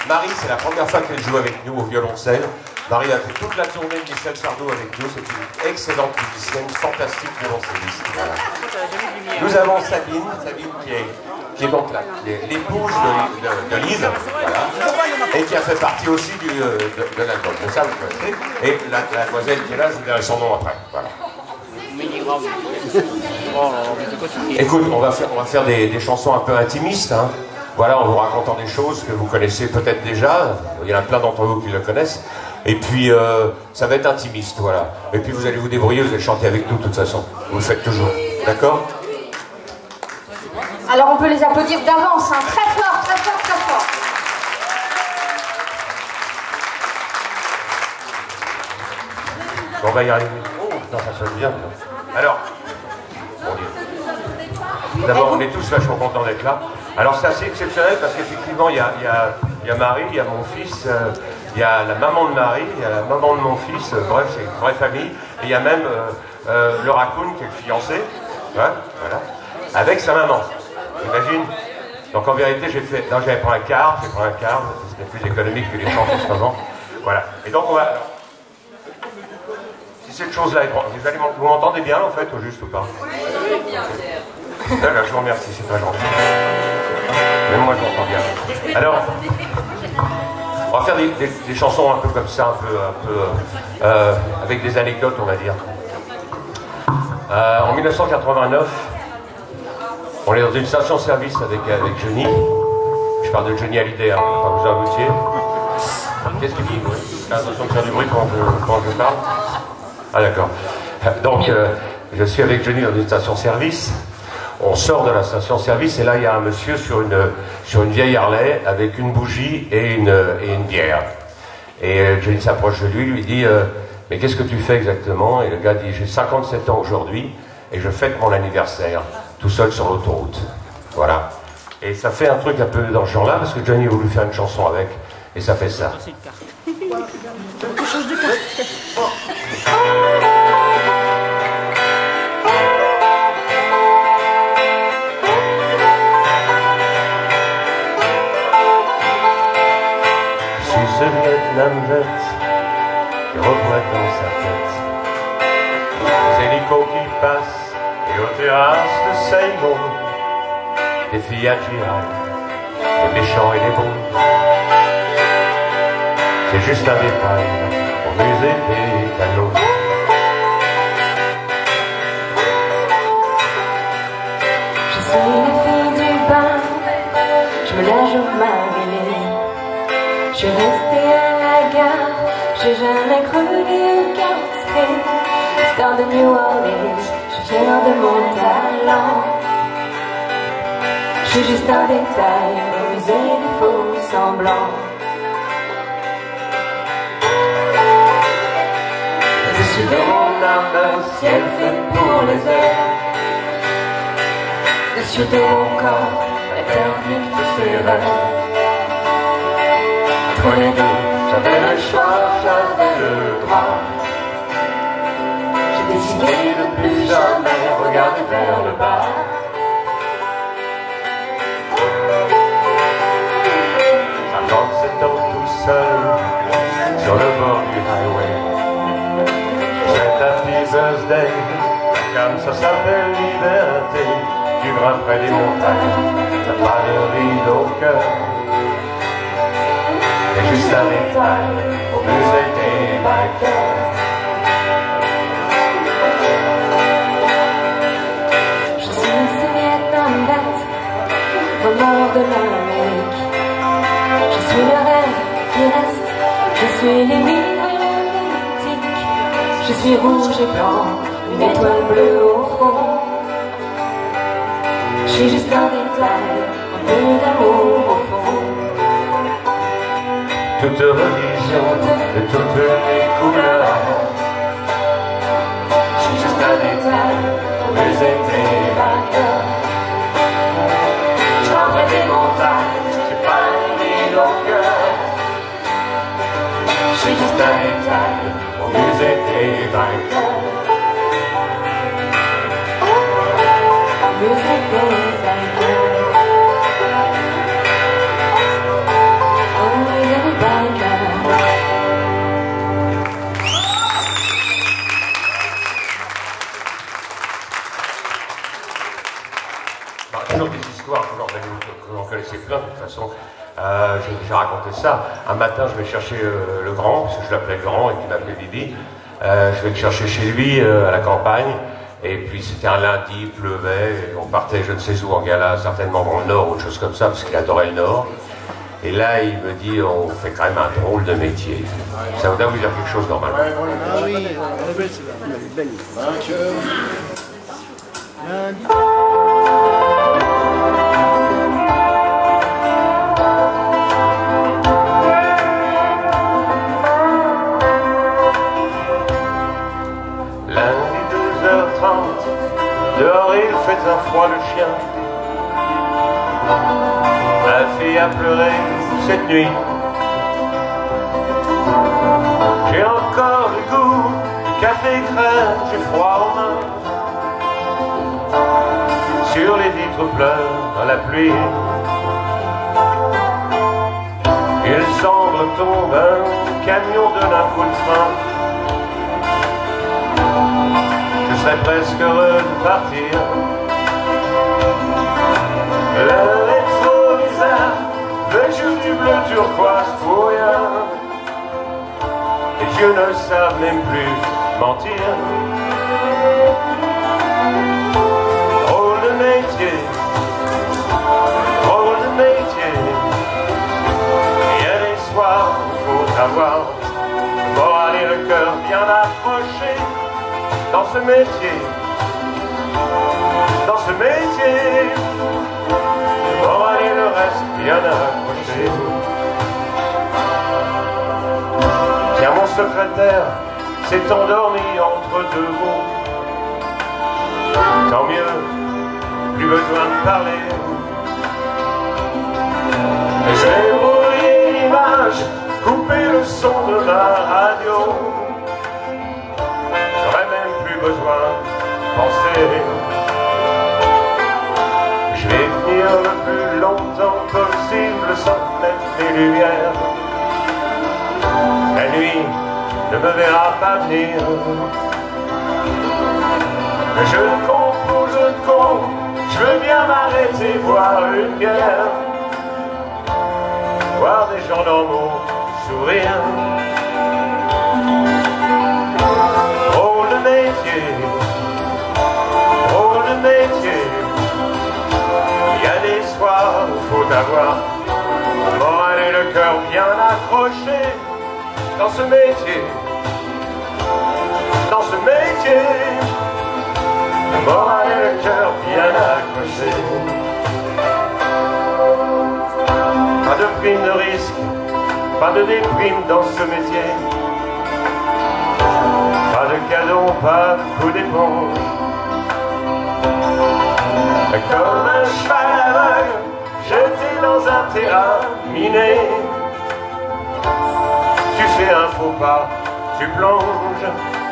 Marie, c'est la première fois qu'elle joue avec nous au violoncelle. Marie a fait toute la tournée de Michel Sardou avec nous. C'est une excellente musicienne, fantastique violoncelliste. Voilà. Nous avons Sabine qui est donc là, l'épouse de Lise, voilà, et qui a fait partie aussi de l'album. C'est ça, vous connaissez. Et la demoiselle qui est là, je vous dirai son nom après. Voilà. Écoute, on va faire des chansons un peu intimistes, hein. Voilà, en vous racontant des choses que vous connaissez peut-être déjà. Il y en a plein d'entre vous qui le connaissent. Et puis, ça va être intimiste, voilà. Et puis, vous allez vous débrouiller, vous allez chanter avec nous de toute façon. Vous le faites toujours. D'accord? Alors, on peut les applaudir d'avance, hein. Très fort, très fort, très fort. Bon, on va y arriver. Oh, putain, ça sonne bien. Alors, d'abord, on est tous vachement contents d'être là. Alors, c'est assez exceptionnel parce qu'effectivement, il y a Marie, il y a mon fils, il y a la maman de Marie, il y a la maman de mon fils, bref, c'est une vraie famille. Et il y a même le raccoon qui est le fiancé, hein, voilà, avec sa maman. Imagine. Donc, en vérité, j'avais pris un quart, c'était plus économique que les chants en ce moment. Voilà. Et donc, on va. Si cette chose-là est. Vous m'entendez bien, en fait, au juste ou pas? Oui, bien, Pierre. Là, je vous remercie, c'est pas gentil. Même moi, je m'entends bien. Alors, on va faire des chansons un peu comme ça, un peu avec des anecdotes, on va dire. En 1989, on est dans une station-service avec Johnny. Je parle de Johnny Hallyday, hein, pour pas vous embêter. Qu'est-ce qu'il dit? Attention de faire du bruit quand je parle. Ah, d'accord. Donc, je suis avec Johnny dans une station-service. On sort de la station-service et là, il y a un monsieur sur une vieille Harley avec une bougie et une bière. Et Johnny s'approche de lui dit mais qu'est-ce que tu fais exactement? Et le gars dit j'ai 57 ans aujourd'hui et je fête mon anniversaire tout seul sur l'autoroute. Voilà. Et ça fait un truc un peu dans ce genre-là parce que Johnny a voulu faire une chanson avec et ça fait ça. Tu changes de carte. Ce Vietnam vert qui reflète dans sa tête les hélicos qui passent et aux terrasses de Saigon des filles à GI, des méchants et des bons. C'est juste un détail au musée des canaux. Je suis la fille du bain, je me lâche au Marie. Je suis restée à la gare, j'ai jamais cru qu'un star de New Orleans, je suis fière de mon talent. Je suis juste un détail au musée des faux semblants. Je suis dans mon âme, ciel fait pour les airs. Dessus de mon corps, la terre nique tous ses rêves. Entre les deux, j'avais le choix, j'avais le droit. J'ai décidé de plus jamais regarder vers le bas. 57 ans tout seul sur le bord du highway. C'est happy birthday, comme ça s'appelle liberté. Tu grimperais des montagnes, t'as pas de ride au cœur. Et juste un détail au musée des bikers. Je suis ce Vietnam bête, au nord de l'Amérique. Je suis le rêve qui reste, je suis l'émile et le mythique. Je suis rouge et blanc, une étoile bleue au front. Je suis juste un détail, un peu d'amour au fond. Toute religion de toutes les couleurs. Je suis juste un détail, au musée des vainqueurs. Je ramène des montagnes, j'ai pas les au cœur. Je suis juste un détail, Au musée des vainqueurs. au musée des vainqueurs. Oh, un matin, je vais chercher le grand, parce que je l'appelais grand et qu'il m'appelait Bibi. Je vais le chercher chez lui, à la campagne. Et puis c'était un lundi, il pleuvait, et on partait je ne sais où en gala, certainement dans le Nord ou autre chose comme ça, parce qu'il adorait le Nord. Et là, il me dit, on fait quand même un drôle de métier. Ça doit vous dire quelque chose normalement. Ah oui, belle. Lundi 2h30, dehors il fait un froid, le chien ma fille a pleuré cette nuit. J'ai encore le goût du café crème, j'ai froid aux mains. Sur les vitres pleure la pluie. Il semble tomber un camion de l'impôt de frein. Je serais presque heureux de partir. L'heure est trop bizarre, le jour du bleu turquoise pour rien. Les yeux ne savent même plus mentir. Drôle de métier, drôle de métier. Il y a des soirs, faut avoir le moral et le cœur bien accrochés dans ce métier, dans ce métier. Le moral et le reste bien accrochés. Tiens, mon secrétaire s'est endormi entre deux mots. Tant mieux, plus besoin de parler. Je vais brouiller l'image, couper le son de la radio. J'aurais même plus besoin de penser. Je vais tenir le plus longtemps possible sans mettre les lumières. La nuit ne me verra pas venir. Je te con, je veux bien m'arrêter, boire une bière, voir des gens normaux sourire. Drôle de métier, drôle de métier. Il y a des soirs où faut avoir le moral et le cœur bien accrochés dans ce métier, dans ce métier. Le moral et le cœur bien accrochés. Pas de prime de risque, pas de déprime dans ce métier. Pas de cadeau, pas de coup d'éponge. Comme un cheval aveugle, jeté dans un terrain miné. Tu fais un faux pas, tu plonges.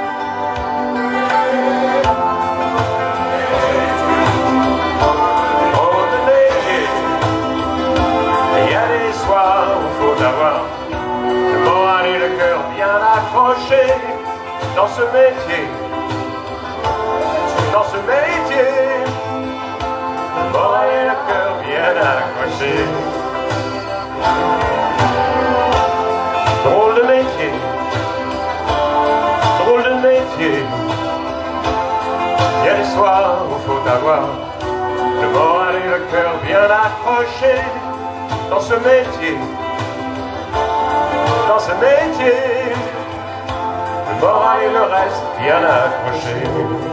Drôle de métier. Il y a des soirs où faut avoir le moral et le cœur bien accrochés dans ce métier, dans ce métier. Le moral et le cœur bien accrochés. Drôle de métier, drôle de métier. Il y a des soirs où faut avoir le moral et le cœur bien accrochés dans ce métier, dans ce métier. Le moral et le reste bien accrochés.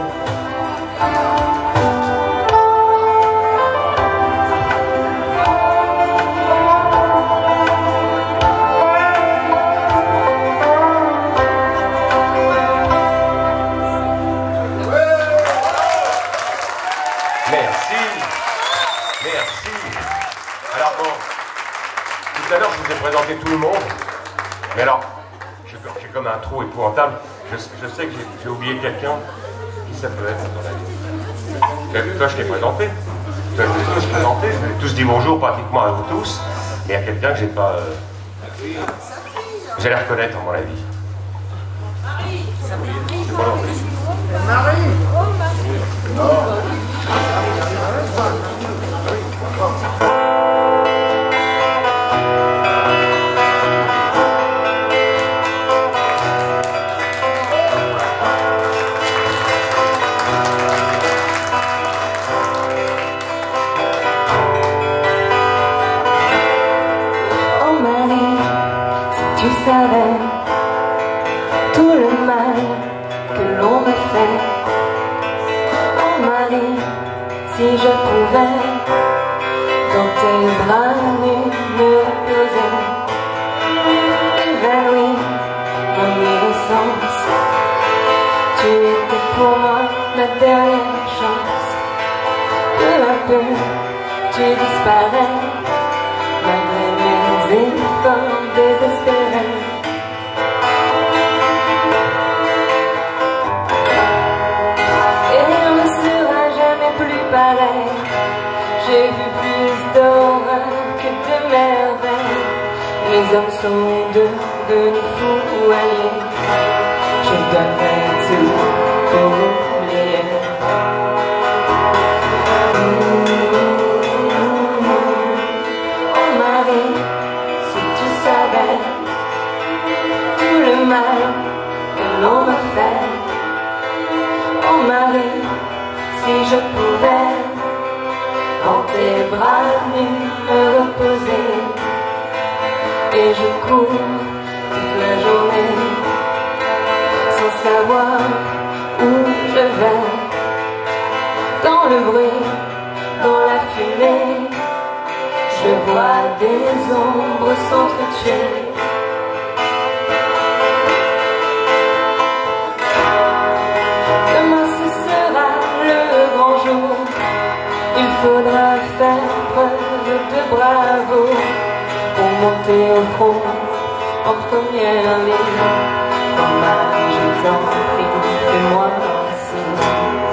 Présenter tout le monde, mais alors j'ai comme un trou épouvantable. Je sais que j'ai oublié quelqu'un. Qui ça peut être dans la vie? Toi je t'ai présenté, toi, je vous ai tous présenté, je vous ai tous dit bonjour pratiquement à vous tous, mais il y a quelqu'un que j'ai pas. Vous allez reconnaître à mon avis. Marie. disparaît tout le mal que l'on me fait. Oh Marie, si je pouvais dans tes bras nus me reposer, évanoui mon innocence, tu étais pour moi ma dernière chance. Peu à peu tu disparais malgré mes efforts désespérés. Et on ne sera jamais plus pareil. J'ai vu plus d'horreur que de merveilles. Les hommes sont devenus fous ou alliés. Je donnerai tout pour oublier. Oh Marie, si tu savais tout le mal que l'on me fait. Oh Marie, si je pouvais dans tes bras nus me reposer. Et je cours toute la journée sans savoir où je vais. Dans le bruit, dans la fumée, je vois des ombres s'entretuer. Demain ce sera le grand jour. Il faudra faire preuve de bravoure pour monter au front en première ligne. Oh Marie, je t'en prie, fais-moi signe.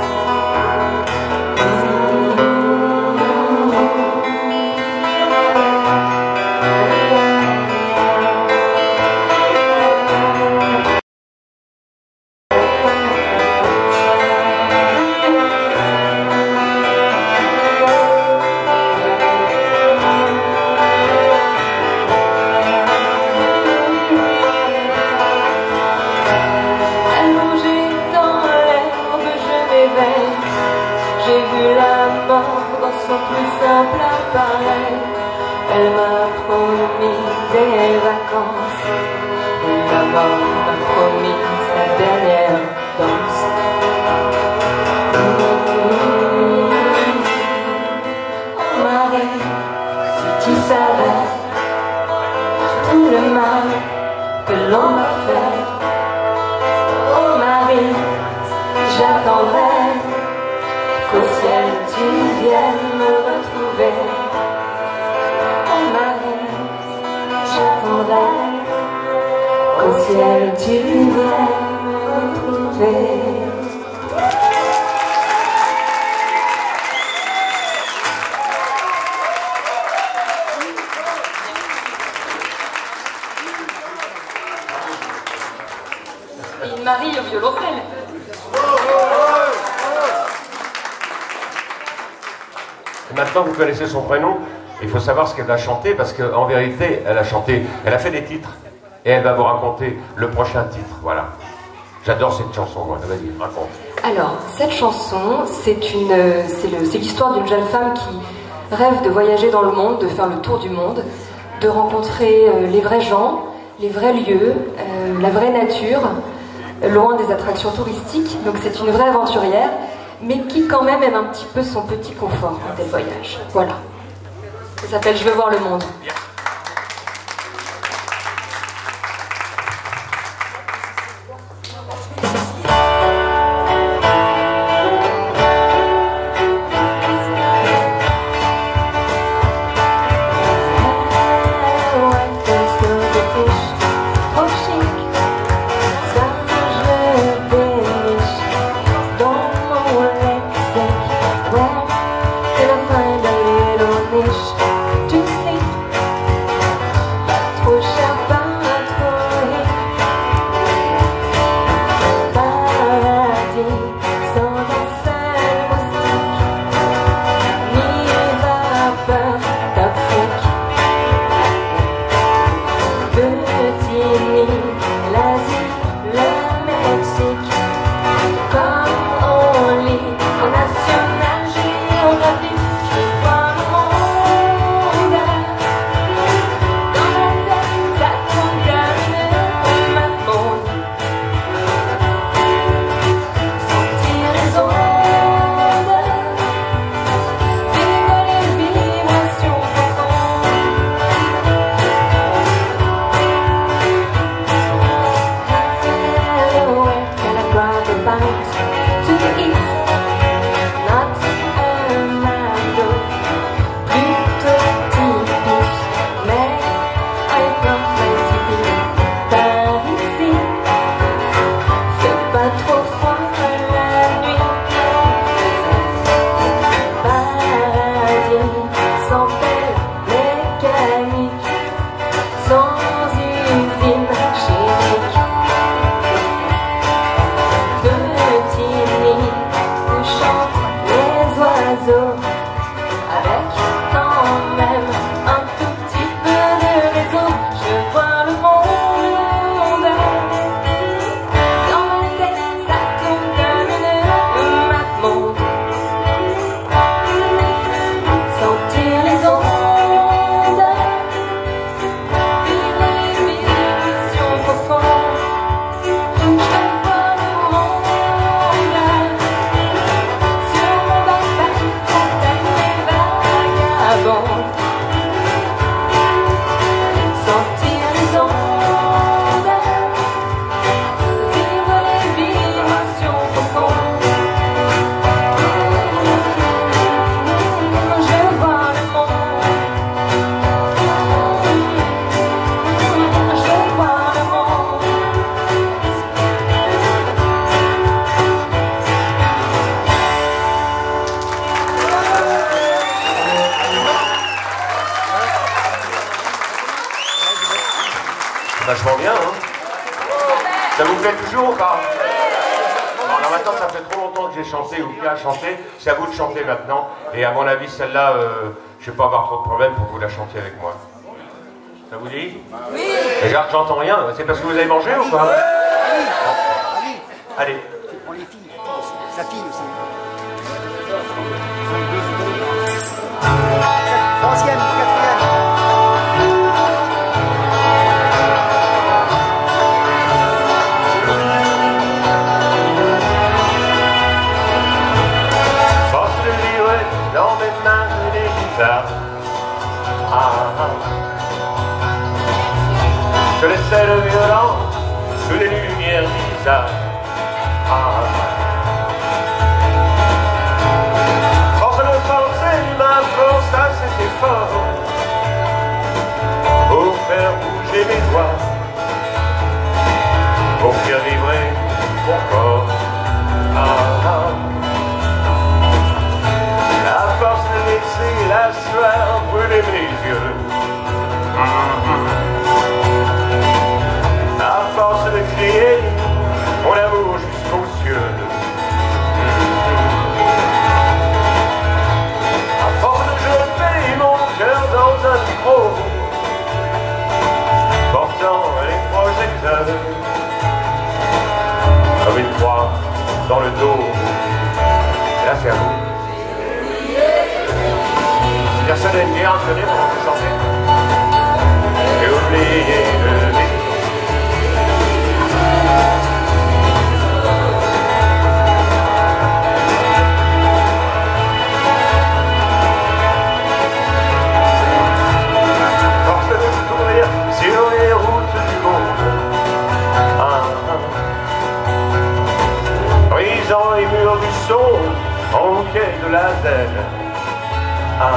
J'ai vu la mort dans son plus simple appareil. Elle m'a promis des vacances. La mort m'a promis sa dernière danse. Oh Marie, si tu savais tout le mal que l'on m'a fait. Oh Marie, j'attendrai qu'au ciel tu viennes me retrouver. Oh Marie, j'attendrai qu'au ciel tu viennes me retrouver. Et une Marie au violoncelle. Maintenant, vous connaissez son prénom. Il faut savoir ce qu'elle a chanté, parce qu'en vérité, elle a chanté, elle a fait des titres, et elle va vous raconter le prochain titre. Voilà. J'adore cette chanson, moi. Vas-y, raconte. Alors, cette chanson, c'est l'histoire d'une jeune femme qui rêve de voyager dans le monde, de faire le tour du monde, de rencontrer les vrais gens, les vrais lieux, la vraie nature, loin des attractions touristiques. Donc c'est une vraie aventurière, mais qui quand même aime un petit peu son petit confort quand elle voyage. Voilà. Ça s'appelle « Je veux voir le monde ». Ça vous plaît toujours ou pas? Bon, alors maintenant, ça fait trop longtemps que j'ai chanté ou qu'il a chanté. C'est à vous de chanter maintenant. Et à mon avis, celle-là, je ne vais pas avoir trop de problème pour que vous la chantiez avec moi. Ça vous dit? Oui. Et j'entends rien. C'est parce que vous avez mangé ou pas? Oui. Allez. On les filles. Sa fille aussi. Troisième, quatrième. Force de vivre dans mes mains des guitares. Je laissais le violon sous les lumières bizarres. Force de forcer ma force à cet effort pour faire bouger mes doigts, pour faire vibrer mon corps. La force de laisser la sueur brûler mes yeux. À force de crier mon amour jusqu'aux cieux. À force de jeter mon cœur dans un micro, portant les projecteurs comme une croix dans le dos. Là c'est à vous. Personne n'aime bien entendu pour vous chanter. J'ai oublié de vivre. Force de courir sur les routes du monde, brisant les murs du son en quai de la zen. À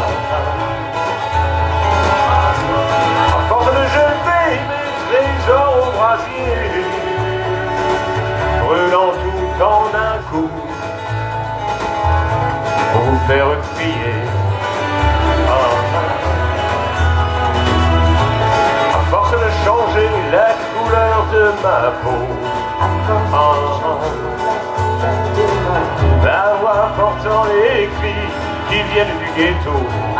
force de jeter mes trésors au brasier, brûlant tout en un coup, pour vous faire crier. À force de changer la couleur de ma peau, la voix portant les cris qui viennent du ghetto.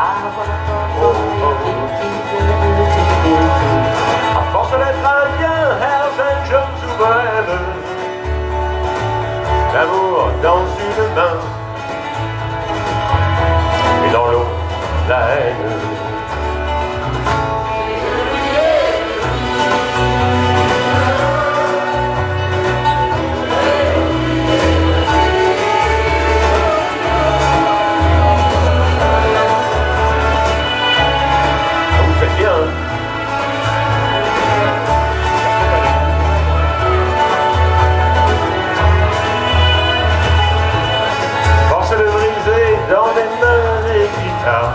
À force d'être un bien Herr jeune souveraine, l'amour dans une main et dans l'autre la haine. Force de briser dans mes mains les guitares.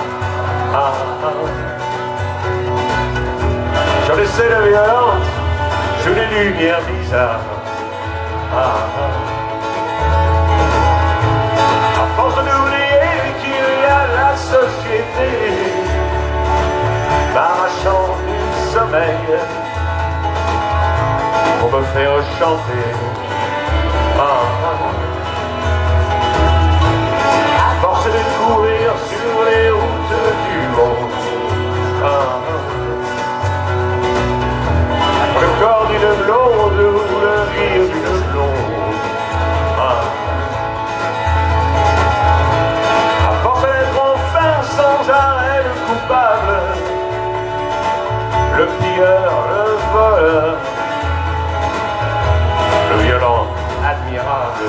Sur les scènes violentes, sous les lumières bizarres. À force d'oublier qu'il y a la société, m'arrachant du sommeil pour me faire chanter. À force de courir sur les routes du monde, le corps d'une blonde ou le rire d'une blonde. À force d'être enfin sans arrêt le coupable, le pilleur, le voleur, le violent admirable.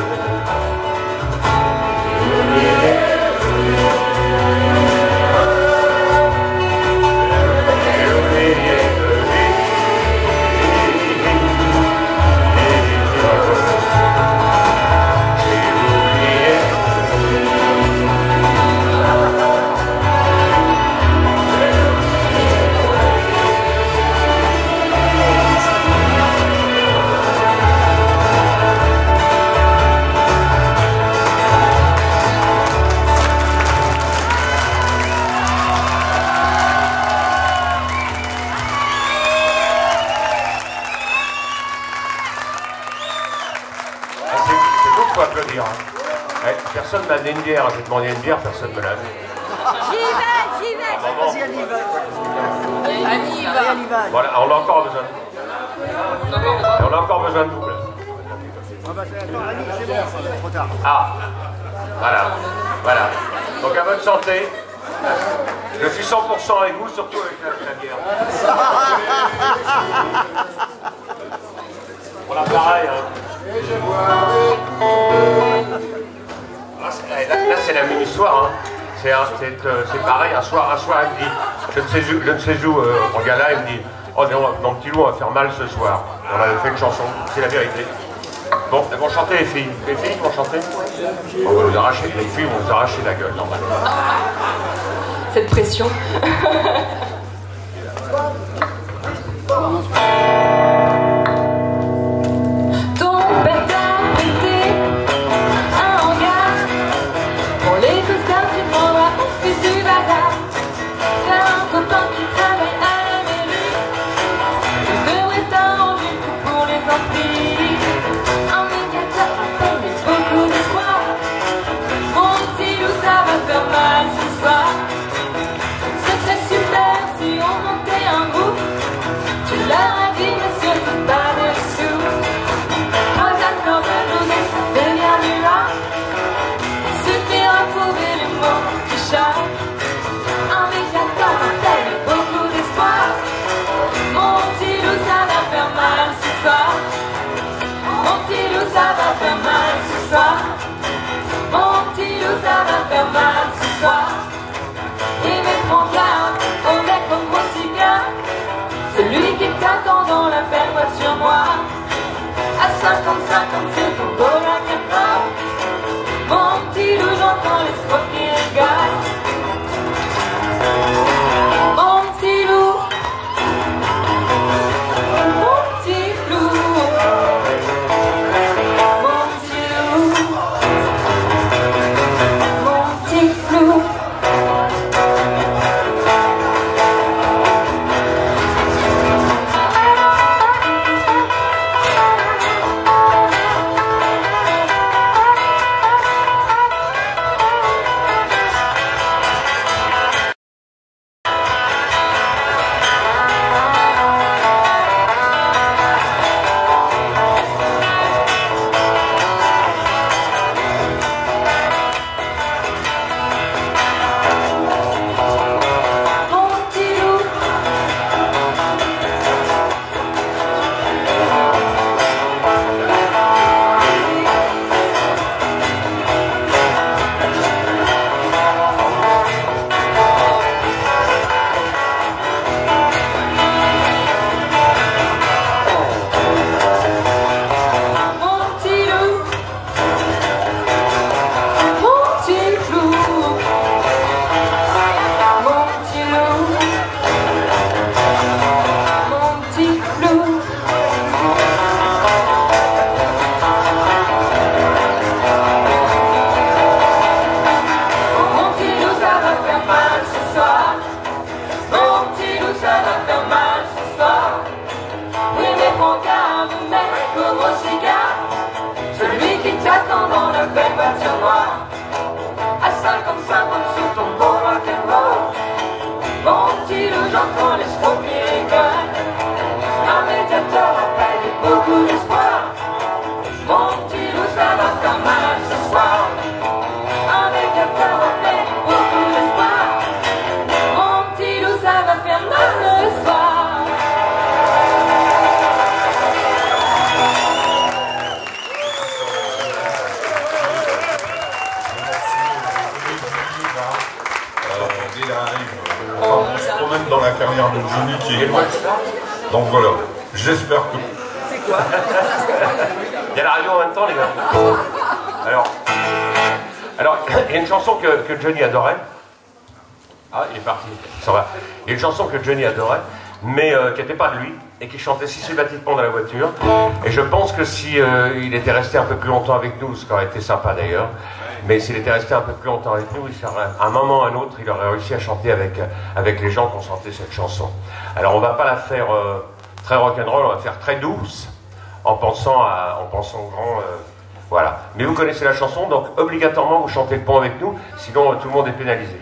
faut applaudir. Hein. Personne m'a donné une bière, j'ai demandé une bière, personne me l'a amené. J'y vais. Vas-y, Annie, va. Voilà, on a encore besoin de vous. On a encore besoin de vous. Là. Attends, Annie, c'est bon, c'est trop tard. Ah, voilà. Donc à votre santé. Je suis 100% avec vous, surtout avec la bière. Voilà, pareil. Hein. Là, c'est la même histoire. Hein. C'est pareil, un soir, il me dit, je ne sais où, en gala, il me dit, oh non, mon petit loup, on va faire mal ce soir. On avait fait une chanson, c'est la vérité. Bon, elles vont chanter les filles. Les filles vont chanter. On va vous arracher, les filles vont vous arracher la gueule, normalement. Cette pression. Ton père t'a prêté un hangar. Pour les costards, tu prendras au fils du bazar. T'as un copain qui travaille à la mairie. Tu devrais t'arranger tout pour les emplis. Un médiateur à peine et beaucoup d'espoir. Mon petit loup, ça va faire mal ce soir. Ce serait super si on montait un groupe. Tu leur as dit mais surtout pas de sous. Quand j'accorde de nous et ça devient du rock. Suffira de trouver les mots qui chantent. Un médiateur à peine et beaucoup d'espoir. Mon petit loup, ça va faire mal ce soir. Mon petit loup, ça va faire mal ce soir. Mon petit loup, ça va faire mal ce soir. Et mes prends garde au mec au gros cigare. Celui qui t'attend dans la belle voiture noire. À 50-50 sur ton beau rock'n'roll. Mon petit loup, j'entends l'espoir qui régale. Mon petit loup. Mon petit loup. Mon petit loup. Mon petit loup. Dans la carrière de Johnny qui est... Donc voilà, j'espère que... C'est quoi? Il y a la radio en même temps, les gars. Alors, il y a une chanson que Johnny adorait. Ah, il est parti, ça va. Il y a une chanson que Johnny adorait, mais qui n'était pas de lui, et qui chantait systématiquement dans la voiture. Et je pense que si il était resté un peu plus longtemps avec nous, ce qui aurait été sympa d'ailleurs, mais s'il était resté un peu plus longtemps avec nous, à un moment ou à un autre, il aurait réussi à chanter avec les gens qui ont chanté cette chanson. Alors on va pas la faire très rock'n'roll, on va faire très douce, en pensant au grand Voilà. Mais vous connaissez la chanson, donc obligatoirement vous chantez le pont avec nous, sinon tout le monde est pénalisé.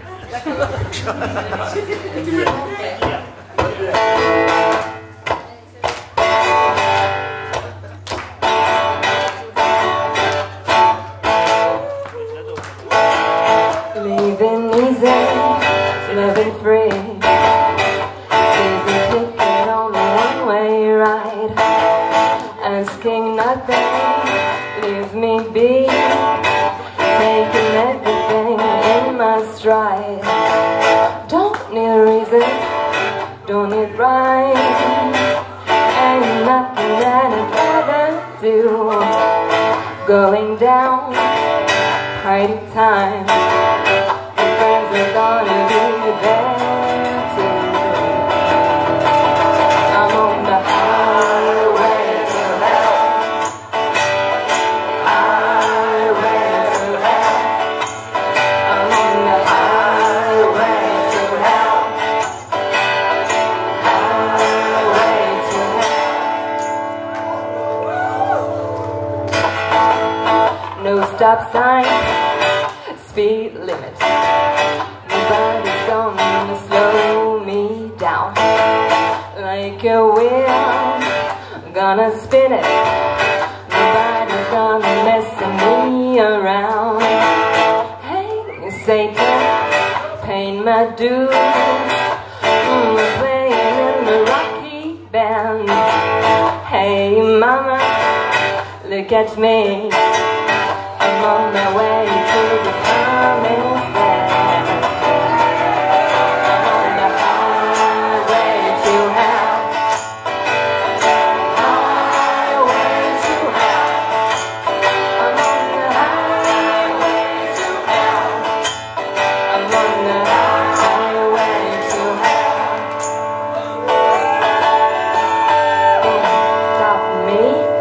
Living easy, living free. Season ticket on a one-way ride. Asking nothing, leave me be. Taking everything in my stride. Don't need reason, don't need rhyme. Ain't nothing that I'd rather do. Going down, party time. My friends are gonna be there too. I'm on the highway to hell. Highway to hell. I'm on the highway to hell. Highway to hell. No stop sign, speed limit. Nobody's gonna slow me down. Like a wheel, gonna spin it. Nobody's gonna mess me around. Hey, Satan, paying my dues. Playing in the Rocky band. Hey, mama, look at me. I'm on my way to the promised land. I'm on the highway to hell. Highway to hell. I'm on the highway to hell. I'm on the highway to hell. Don't stop me.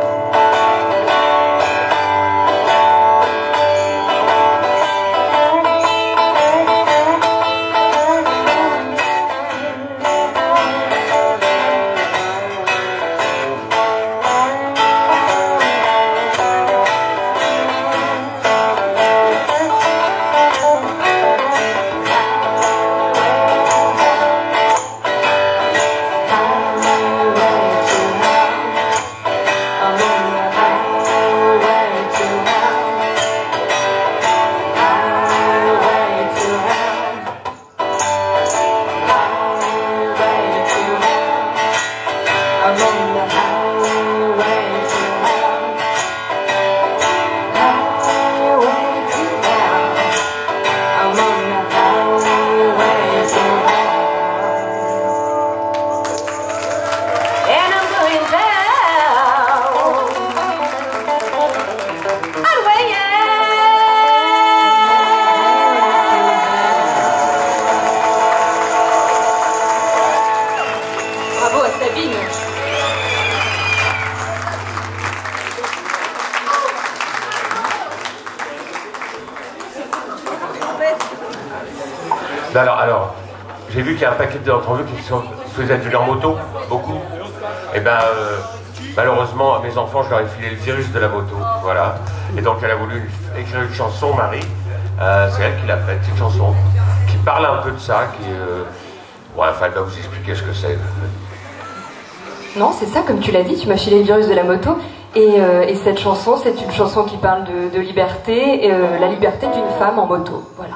Alors, j'ai vu qu'il y a un paquet d'entre vous qui faisaient du en moto, beaucoup. Et ben, malheureusement, à mes enfants, je leur ai filé le virus de la moto, voilà. Et donc, elle a voulu écrire une chanson, Marie. C'est elle qui l'a faite, une chanson qui parle un peu de ça, qui... ouais, enfin, elle va vous expliquer ce que c'est. Non, c'est ça, comme tu l'as dit, tu m'as filé le virus de la moto. Et cette chanson, c'est une chanson qui parle de liberté, la liberté d'une femme en moto, voilà.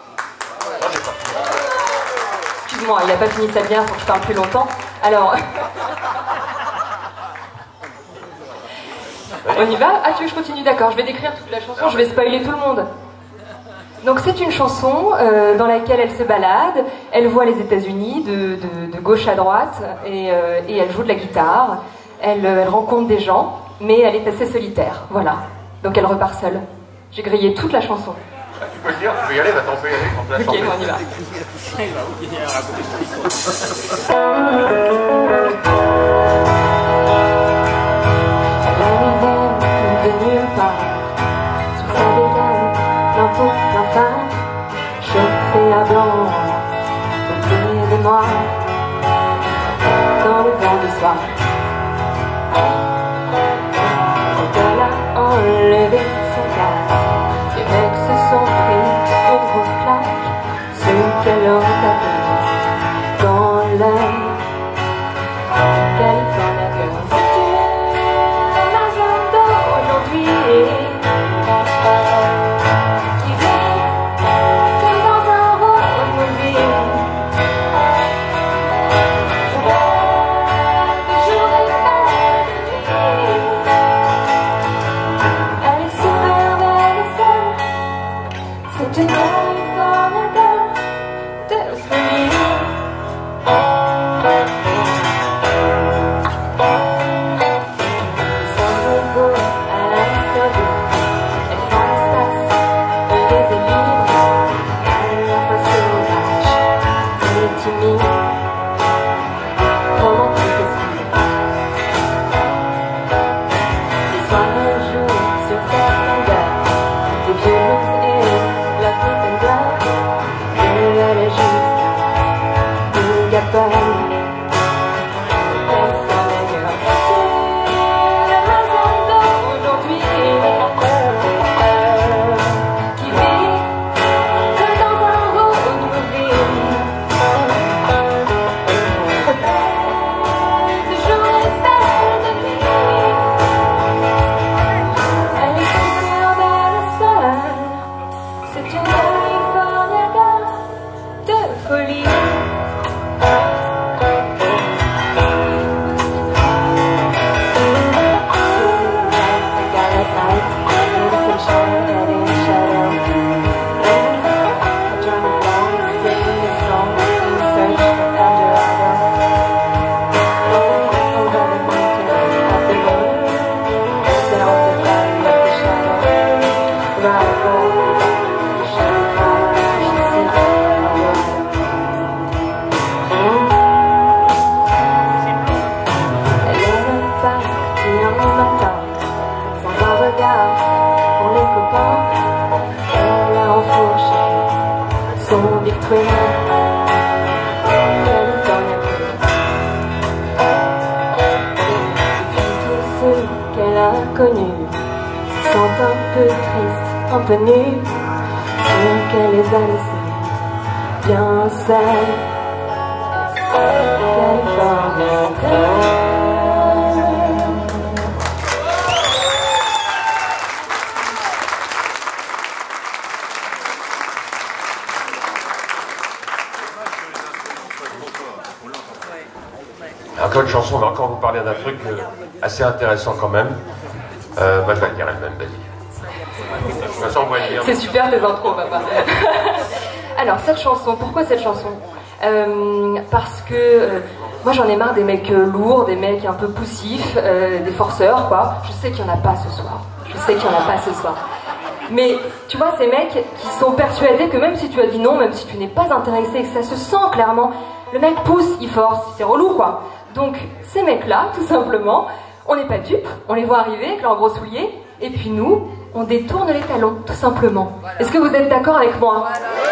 Excuse-moi, il n'a pas fini sa bière, faut que je parle plus longtemps. Alors... On y va? Ah, tu veux que je continue? D'accord, je vais décrire toute la chanson, je vais spoiler tout le monde. Donc c'est une chanson dans laquelle elle se balade, elle voit les États-Unis de gauche à droite et elle joue de la guitare, elle rencontre des gens, mais elle est assez solitaire, voilà. Donc elle repart seule. J'ai grillé toute la chanson. Tu peux le dire, tu peux y aller, on peut y aller, on peut la chanter. Ok, on y va. De nulle part, sur sa bécane, plein pot, plein phare, chauffé à blanc, au pied de noir, dans le vent du soir. Quand elle a enlevé California Depuis tous ceux qu'elle a connus se sentent un peu tristes, un peu nus, ceux qu'elle les a laissés bien seuls. California. Encore une chanson, on va encore vous parler d'un truc assez intéressant quand même. Je vais le dire elle-même, vas-y. De toute façon, on va le dire. C'est super tes intros, papa. Alors, cette chanson, pourquoi cette chanson? Parce que moi j'en ai marre des mecs lourds, des mecs un peu poussifs, des forceurs, quoi. Je sais qu'il n'y en a pas ce soir. Je sais qu'il n'y en a pas ce soir. Mais tu vois, ces mecs qui sont persuadés que même si tu as dit non, même si tu n'es pas intéressé, et que ça se sent clairement, le mec pousse, il force, c'est relou, quoi. Donc, ces mecs-là, tout simplement, on n'est pas dupes, on les voit arriver avec leurs gros souliers, et puis nous, on détourne les talons, tout simplement. Est-ce que vous êtes d'accord avec moi?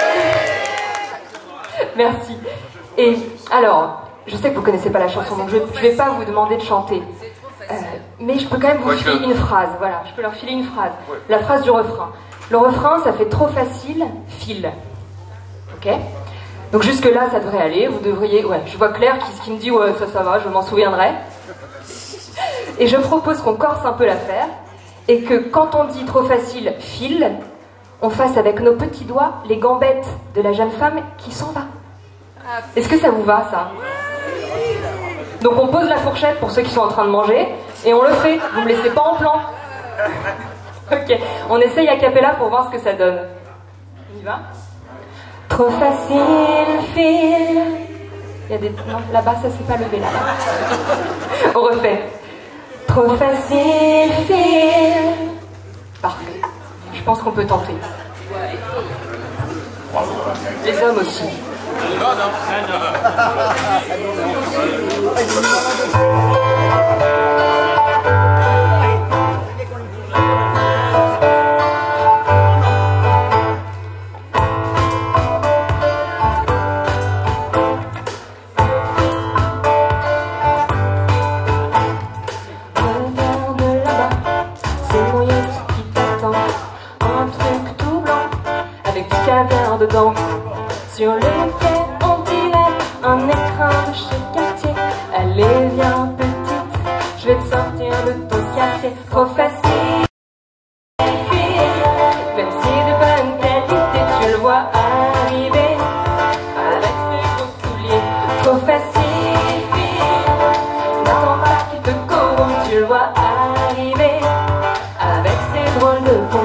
Merci. Et alors, je sais que vous connaissez pas la chanson, donc je vais pas vous demander de chanter. Mais je peux quand même vous filer une phrase, voilà, je peux leur filer une phrase. La phrase du refrain. Le refrain, ça fait trop facile, file. Ok? Donc jusque là, ça devrait aller, vous devriez... Ouais, je vois Claire qui me dit, ouais, ça va, je m'en souviendrai. Et je propose qu'on corse un peu l'affaire, et que quand on dit trop facile, file, on fasse avec nos petits doigts les gambettes de la jeune femme qui s'en va. Est-ce que ça vous va, ça? Donc on pose la fourchette pour ceux qui sont en train de manger, et on le fait, vous me laissez pas en plan. Ok, on essaye a cappella pour voir ce que ça donne. On y va? Trop facile, file. Il y a des... Non, là-bas, ça s'est pas levé, là. On refait. Trop facile, file. Parfait. Je pense qu'on peut tenter. Les hommes aussi. Dedans. Sur le quai, on dirait un écran de chez quartier. Allez, viens petite, je vais te sortir de ton quartier. Trop facile, même si de bonne qualité, tu le vois arriver avec ses gros souliers. Trop facile, n'attends pas qu'il te corrompe, tu le vois arriver avec ses drôles de pompes.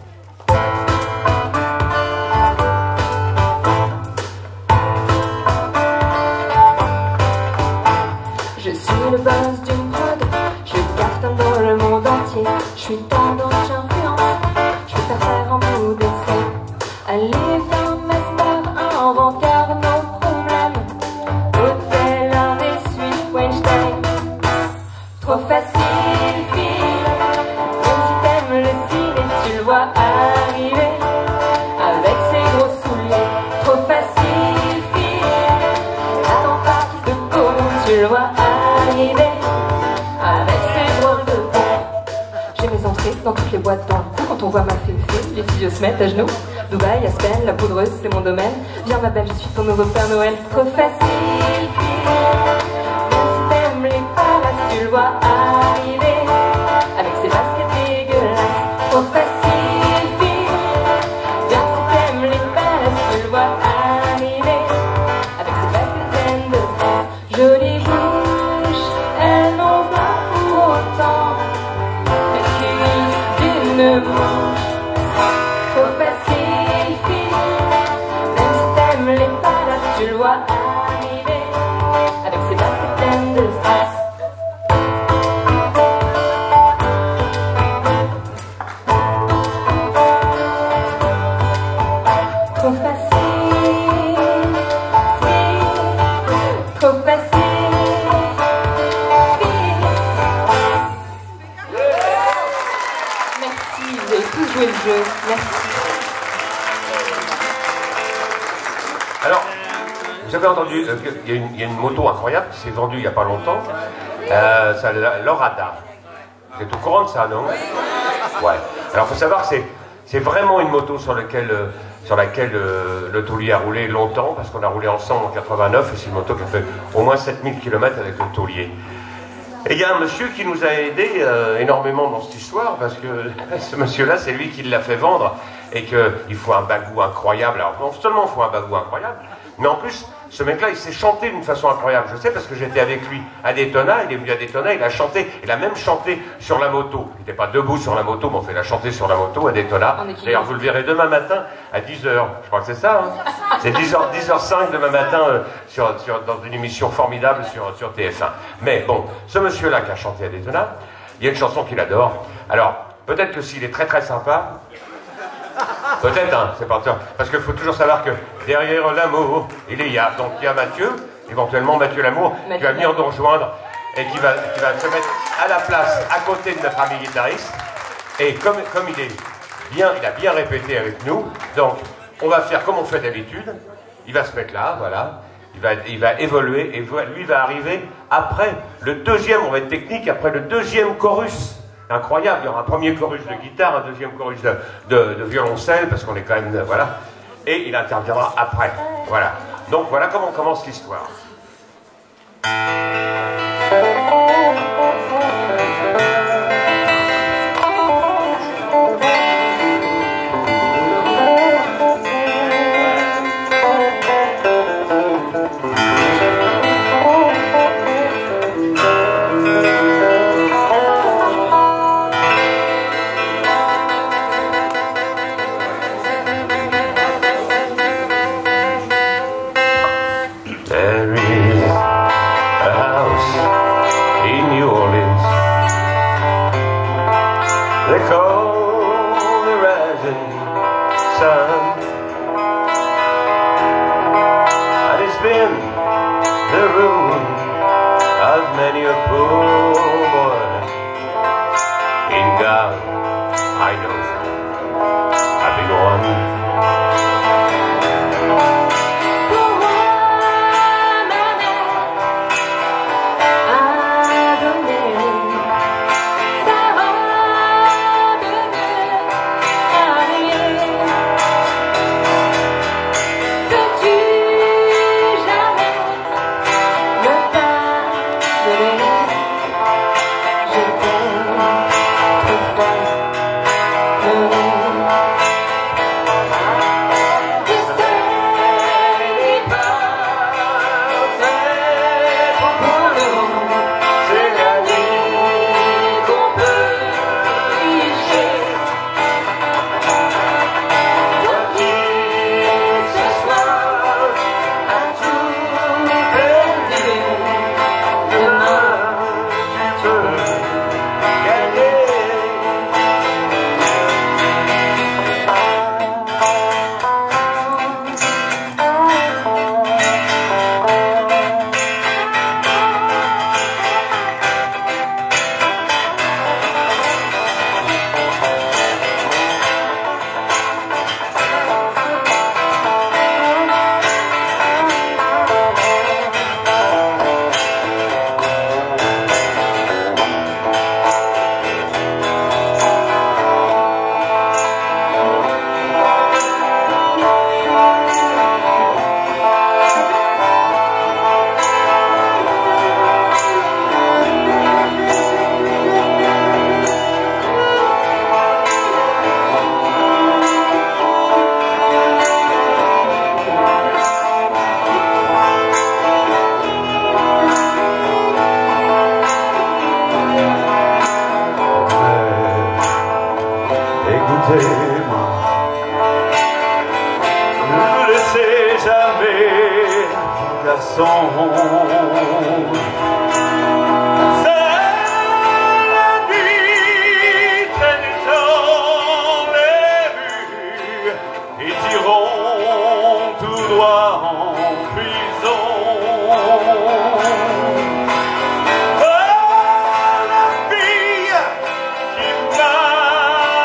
Le buzz d'une prod, je cartonne dans le monde entier. Je suis tendance, j'influence, je vais faire un bout d'essai. Allez, viens, master, invente-car nos problèmes. Hôtel, un des suites, Weinstein. Trop facile, fille, même si t'aimes le ciné, tu le vois arriver avec ses gros souliers. Trop facile, fille, n'attends pas qu'il te corrompe, tu le vois arriver avec ses drôles de pompes. J'ai mes entrées dans toutes les boîtes dans le cou. Quand on voit ma fée, les physios se mettent à genoux. Dubaï, Aspen, la poudreuse, c'est mon domaine. Viens ma belle, je suis ton nouveau Père Noël. Trop facile, même si t'aimes les palaces, tu le vois arriver avec ses baskets dégueulasses. Trop facile, même si t'aimes les palaces, tu le vois arriver avec ses baskets pleines de stress. Jolie bouche, elles n'ont pas pour autant le QI d'une bouche. Trop facile, même si t'aimes les palaces, tu le vois arriver avec ses baskets pleines de stress. Trop facile, trop facile. Merci, vous avez tous joué le jeu. Merci. Alors, vous avez entendu qu'il y a une moto incroyable qui s'est vendue il n'y a pas longtemps. C'est l'Orada. Vous êtes au courant de ça, non? Ouais. Alors, il faut savoir que c'est vraiment une moto sur laquelle le taulier a roulé longtemps, parce qu'on a roulé ensemble en 89, et c'est une moto qui a fait au moins 7000 km avec le taulier. Et il y a un monsieur qui nous a aidé énormément dans cette histoire, parce que ce monsieur-là, c'est lui qui l'a fait vendre, et qu'il faut un bagou incroyable. Alors non seulement il faut un bagou incroyable, mais en plus, ce mec-là, il sait chanter d'une façon incroyable. Je sais parce que j'étais avec lui à Daytona, il est venu à Daytona, il a chanté, il a même chanté sur la moto. Il n'était pas debout sur la moto, mais on fait la chanter sur la moto à Daytona. D'ailleurs, vous le verrez demain matin à 10h. Je crois que c'est ça, hein. C'est 10h05 demain matin dans une émission formidable sur TF1. Mais bon, ce monsieur-là qui a chanté à Daytona, il y a une chanson qu'il adore. Alors, peut-être que s'il est très très sympa, peut-être, hein, c'est pas ça. Parce qu'il faut toujours savoir que derrière l'amour, il y a. Donc il y a Mathieu, éventuellement Mathieu Lamour, qui va venir nous rejoindre et qui va se mettre à la place, à côté de notre ami guitariste. Et comme il a bien répété avec nous, donc on va faire comme on fait d'habitude. Il va se mettre là, voilà. Il va évoluer et lui va arriver après le deuxième, on va être technique, après le deuxième chorus. Incroyable, il y aura un premier chorus de guitare, un deuxième chorus de violoncelle, parce qu'on est quand même, voilà, et il interviendra après, voilà. Donc voilà comment on commence l'histoire.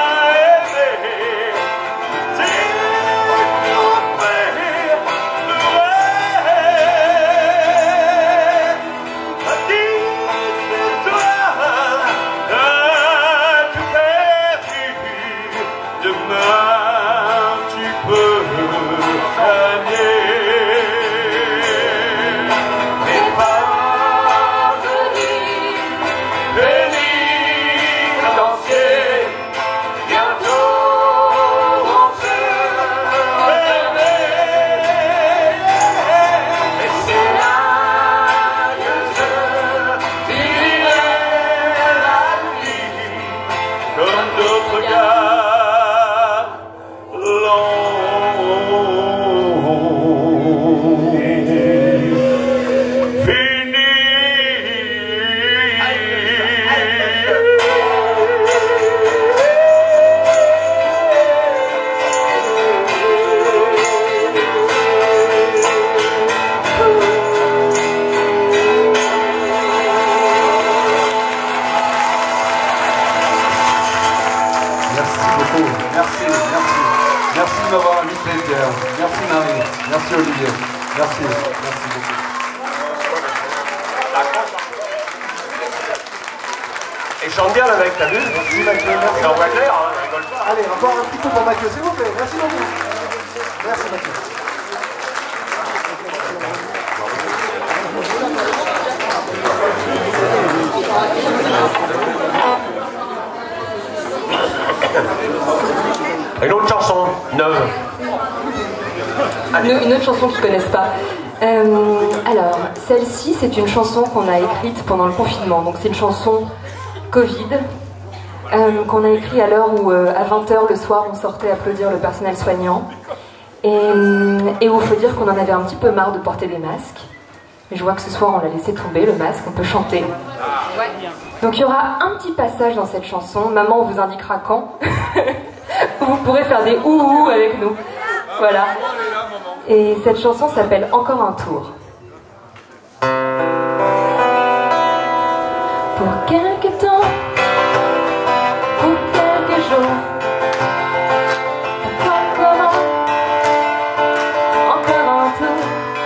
Thank you. comme d'autres gars Merci de m'avoir invité, Pierre. Merci Marie. Merci Olivier. Merci. Merci beaucoup. Et chante bien le mec, t'as vu? Merci Mathieu. Merci. Il envoie clair, hein, rigole pas. Allez, encore un petit peu pour Mathieu, s'il vous plaît. Merci beaucoup. Merci Mathieu. Une autre chanson, neuve. Une autre chanson qu'ils ne connaissent pas. Alors, celle-ci, c'est une chanson qu'on a écrite pendant le confinement. Donc, c'est une chanson Covid qu'on a écrite à l'heure où, à 20h le soir, on sortait applaudir le personnel soignant. Et où il faut dire qu'on en avait un petit peu marre de porter des masques. Mais je vois que ce soir, on l'a laissé tomber, le masque, on peut chanter. Donc, il y aura un petit passage dans cette chanson. Maman, on vous indiquera quand. Vous pourrez faire des ouh avec nous. Voilà. Et cette chanson s'appelle Encore un tour. Pour quelque temps, pour quelques jours, pourquoi, comment, encore un tour.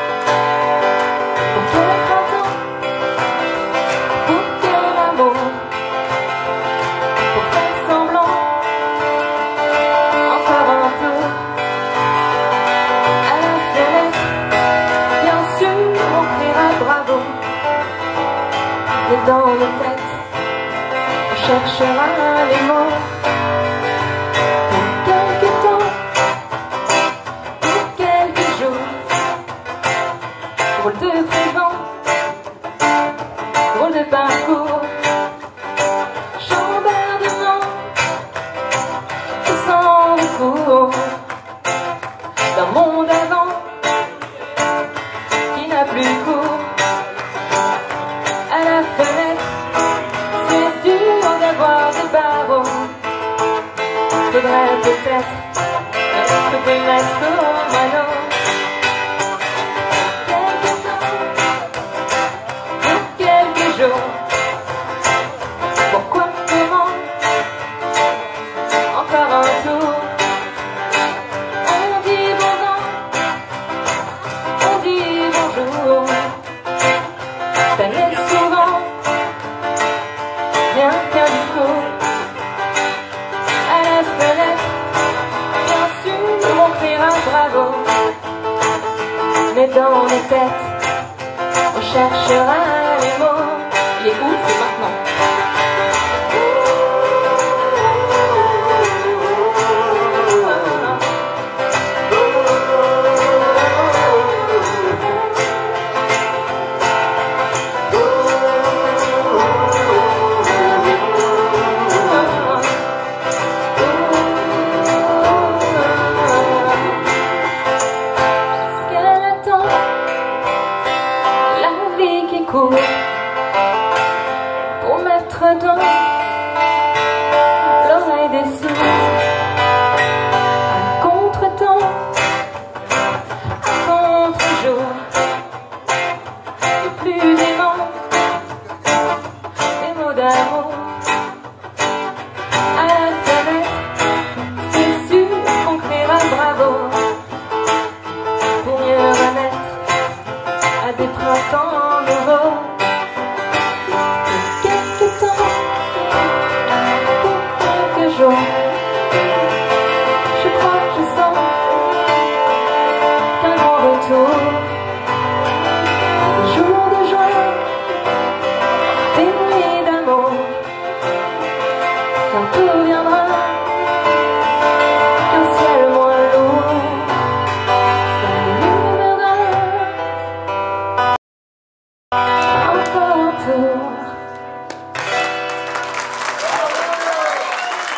Pour quel printemps, pour quel amour, pour faire semblant. Encore un tour, à la fenêtre, bien sûr on criera bravo. Et dans nos têtes, on cherchera les mots. Pour quelque temps, pour quelques jours, drôle de présent, drôle de parcours, chambardement et sans recours. D'un monde avant qui n'a plus cours. À la fenêtre, c'est dur d'avoir des barreaux. Faudrait peut-être mettre des masques au mano. Quelque temps, pour quelques jours. Pourquoi, comment, encore un tour. On dit bon vent, on dit bonjour. Ça n'est souvent rien qu'un discours. À la fenêtre, bien sûr, on criera bravo. Mais dans les têtes, on cherchera les mots. Il est où? C'est maintenant. Qu'elle attend la vie qui court pour mettre dans l'oreille des sourds un contre-temps, un contre-jour et plus d'aimants, des mots d'amour. À la fenêtre, c'est sûr qu'on criera bravo pour mieux renaître à des printemps nouveaux. Pour quelques temps, pour quelques jours, je crois que je sens qu'un grand retour. Des jours de joie, des nuits d'amour, bientôt viendra un ciel moins lourd. S'allumera encore un tour.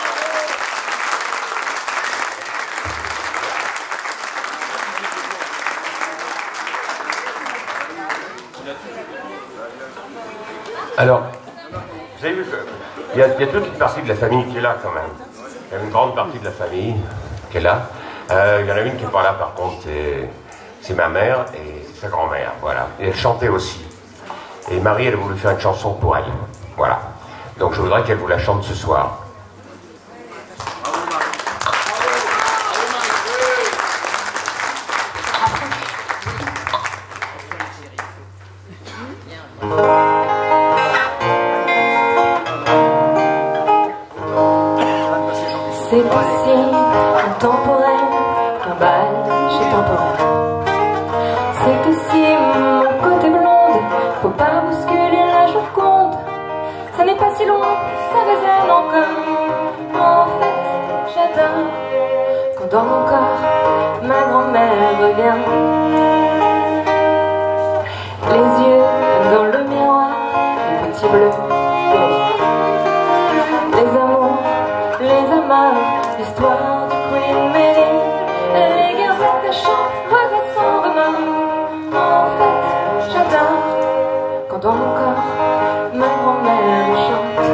Alors, vous avez vu qu'il y a toute une partie de la famille qui est là quand même. Il y a une grande partie de la famille qui est là. Il y en a une qui n'est pas là par contre, c'est ma mère et c'est sa grand-mère, voilà. Et elle chantait aussi. Et Marie, elle a voulu faire une chanson pour elle, voilà. Donc je voudrais qu'elle vous la chante ce soir. C'est aussi intemporel qu'un bal chez temporel. C'est aussi mon côté blonde, faut pas bousculer la Joconde. Ça n'est pas si loin, ça résonne encore. En fait, j'adore quand dans mon corps ma grand-mère revient. Les yeux dans le miroir, les petits bleus de la vie. Les amours, les amarres, l'histoire du Queen Mary. Les guerres attachantes, regrets sans remords. En fait, j'adore quand dans mon corps ma grand-mère chante.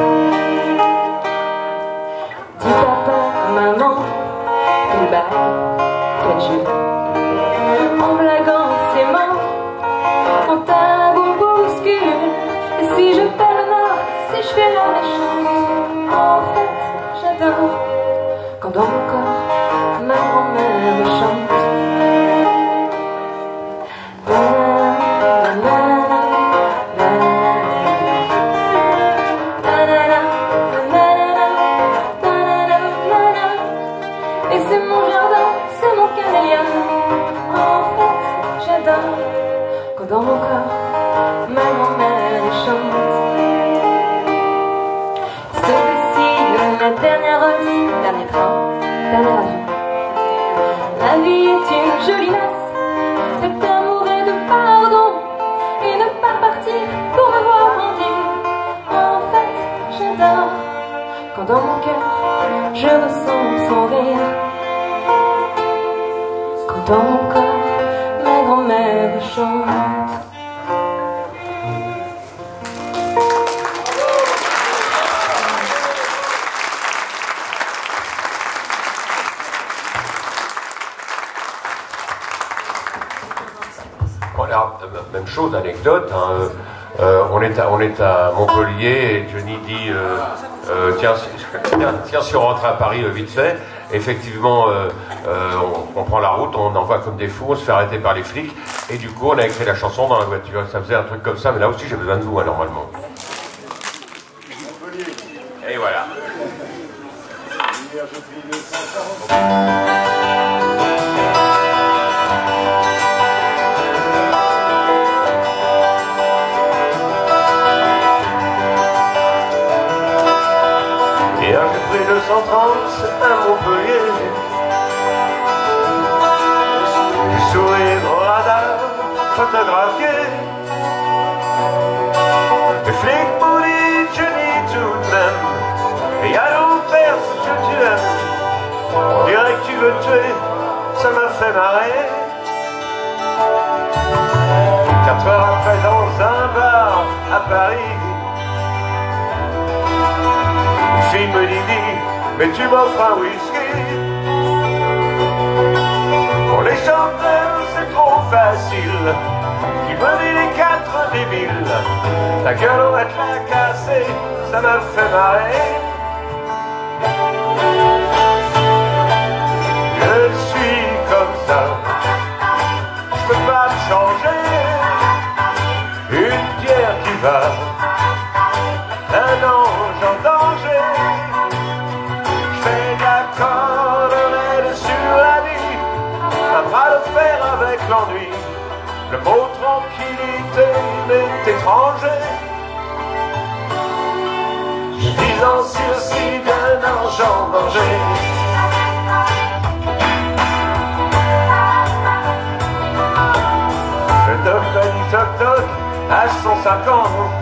Dis papa, maman, quelle bague, quel jeu. En blaguant ses mots, on tabou bouscule. Et si je perds le nord, si je fais la méchante, en fait, j'adore quand dans mon corps ma grand-mère chante. Et c'est mon jardin, c'est mon camélia. En fait, j'adore quand dans mon corps ma grand-mère chante. C'est aussi la dernière rose, dernier train, dernier avion. La vie est une jolie messe, faite d'amour et de pardon, et ne pas partir pour me voir grandir. En fait, j'adore quand dans mon cœur je ressens son rire. Quand dans mon corps ma grand-mère chante. Voilà, même chose, anecdote. Hein, on est à Montpellier et Johnny dit tiens, si on rentre à Paris vite fait, effectivement, on prend la route, on envoie comme des fous, on se fait arrêter par les flics, et du coup, on a écrit la chanson dans la voiture. Ça faisait un truc comme ça, mais là aussi, j'ai besoin de vous, hein, normalement. Et voilà. Hier j'ai pris le 130 à Montpellier. Du sourire au radar photographié. Les flics m'ont dit Johnny tout de même. Et y'a ton père si que tu aimes. On dirait que tu veux te tuer, ça m'a fait marrer. 4 heures après dans un bar à Paris, une fille me dit, mais tu m'offres un whisky. Pour les chanteurs c'est trop facile. Qui me dit les 4 débiles. Ta gueule on va te la casser, ça m'a fait marrer. Je suis comme ça, je peux pas me changer. Une pierre qui va, un ange en danger. Je fais de la corde sur la vie, un bras de fer avec l'ennui. Le mot tranquillité m'est étranger. Je vis en sursis d'un ange en danger. Le doc m'a dit toc toc à 150.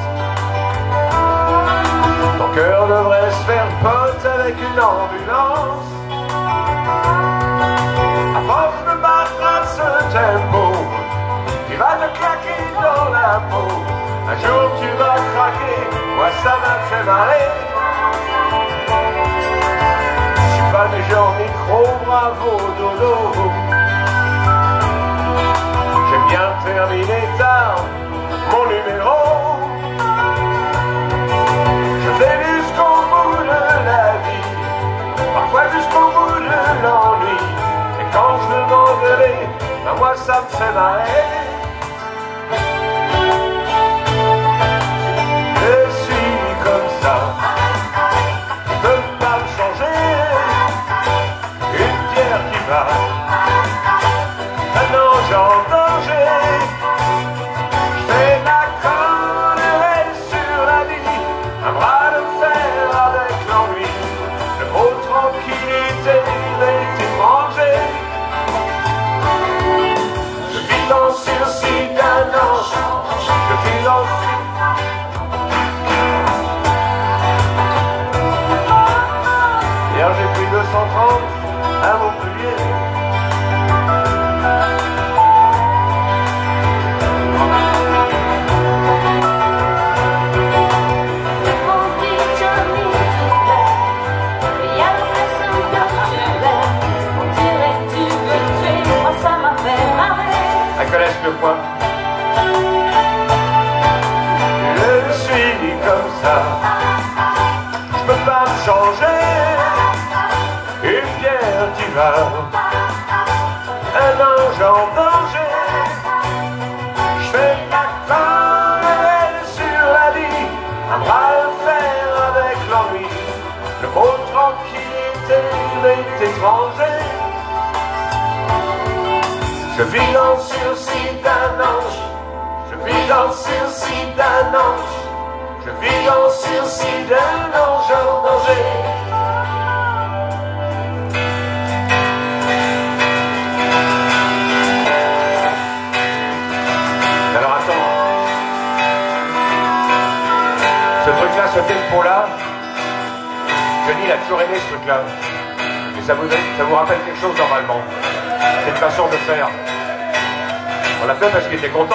Ton cœur devrait se faire pote avec une ambulance. À force de battre à ce tempo, il va te claquer dans la peau. Un jour tu vas craquer, moi ça m'a fait marrer. Je suis pas du genre micro, bravo, dodo. J'aime bien terminer tard mon numéro. Je vais jusqu'au bout de la vie, parfois jusqu'au bout de l'ennui. Et quand je veux m'engueuler, ben moi ça me fait marrer. Je suis comme ça, je peux pas me changer. Une pierre qui va, un ange en danger. Je fais la connerie sur la vie, un bras de fer avec l'ennui. Le mot tranquillité est étranger. Je vis en sursis d'un ange, je vis en sursis. Hier j'ai pris 230 à Montpellier. Elles connaissent le point. Je suis comme ça, je peux pas me changer. Une pierre qui va, un ange en danger. Je fais la connerie sur la vie, un bras de fer avec l'ennui. Le mot tranquillité est étranger. Je vis en sursis d'un ange, je vis en sursis d'un ange, je vis en sursis d'un ange en danger. Alors attends, ce truc-là, ce tempo-là, Johnny il a toujours aimé ce truc-là. Et ça vous rappelle quelque chose normalement. C'est une façon de faire. On l'a fait parce qu'il était content.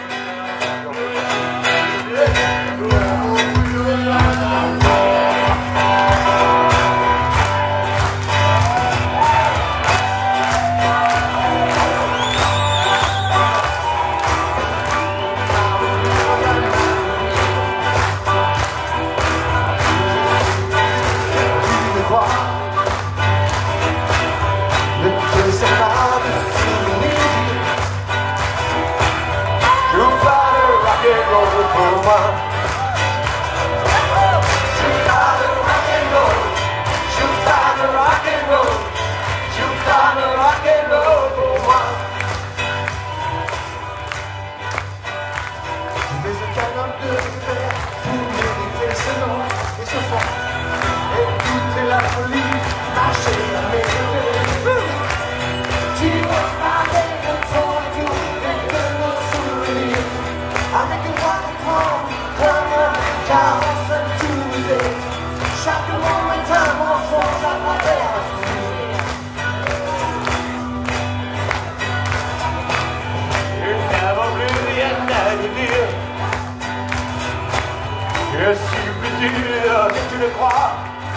Je suis plus dur que tu le crois.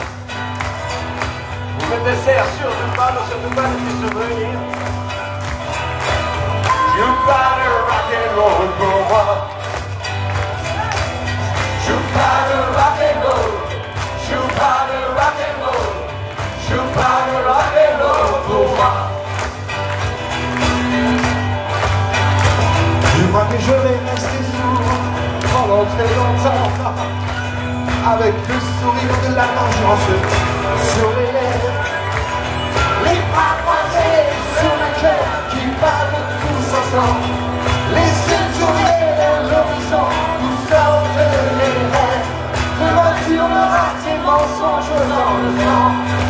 Ne te sers surtout pas de tes souvenirs. You gotta rock and roll pour moi. You gotta rock and roll. You gotta rock and roll. You gotta rock and roll pour moi. Je crois que je vais rester sourd pendant très longtemps, avec le sourire de la vengeance sur les lèvres, les bras croisés sur le cœur qui battent tous ensemble, les yeux tournés vers l'horizon où sortent les rêves, de retournera tes mensonges dans le vent.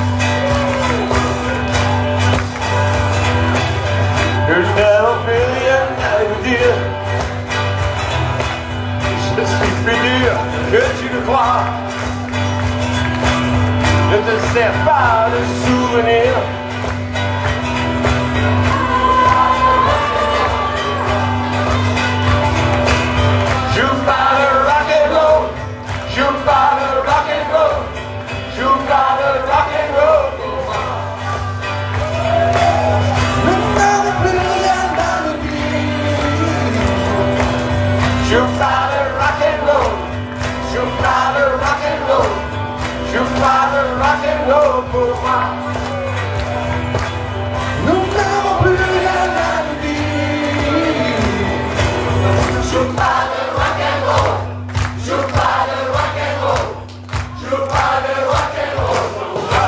Je n'ai plus rien à vous dire. Je suis plus dur que tu le crois. Ne te sers pas de souvenirs. Joue pas de rock and roll pour moi. Nous n'avons plus la même vie. Joue pas de rock and roll, joue pas de rock and roll, joue pas de rock and roll pour moi.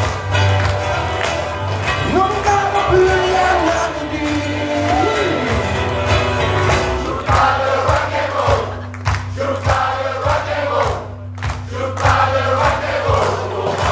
Nous n'avons plus la même vie. Joue pas de rock and roll, joue pas de rock and roll, joue pas de rock and roll pour moi.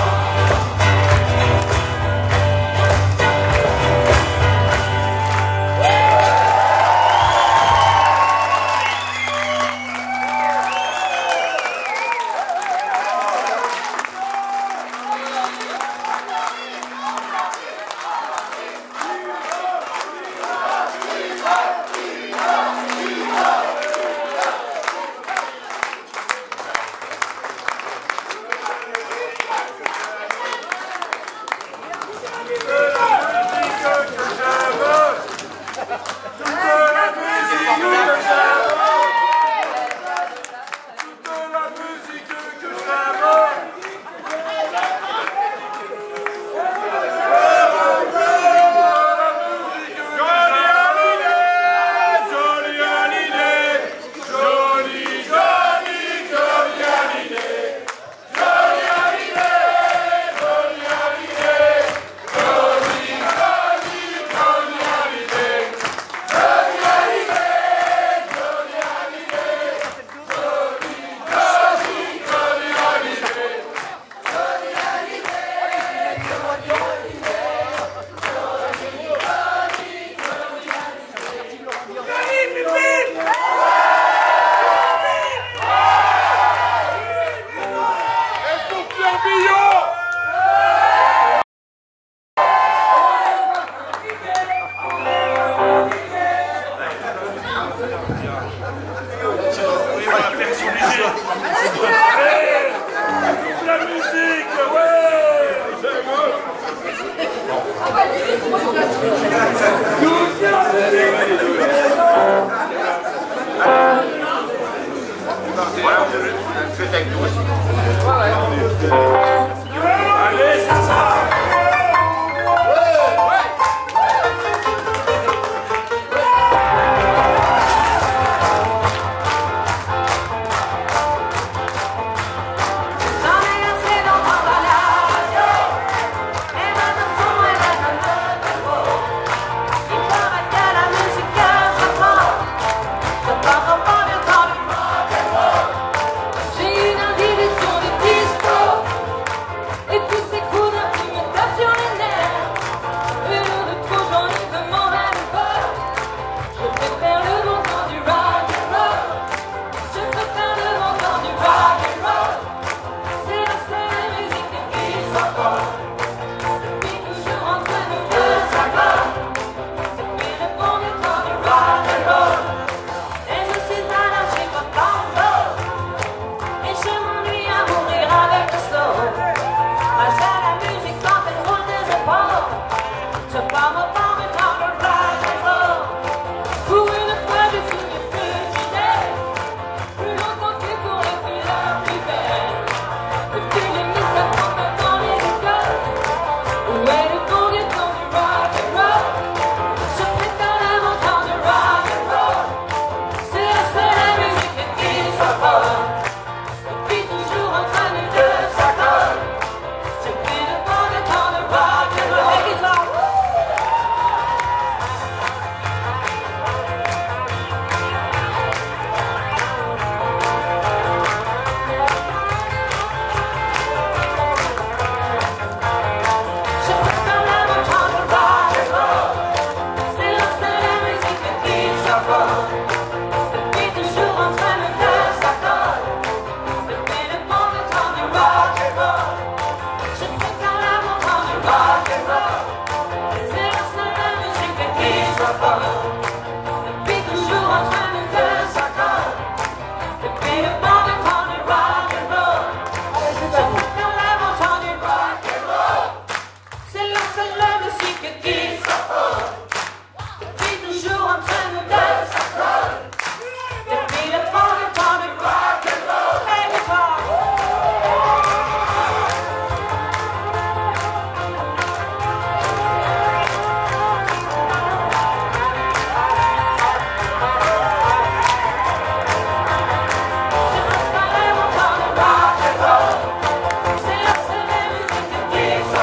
Plus longtemps que pour les filles la plus belle.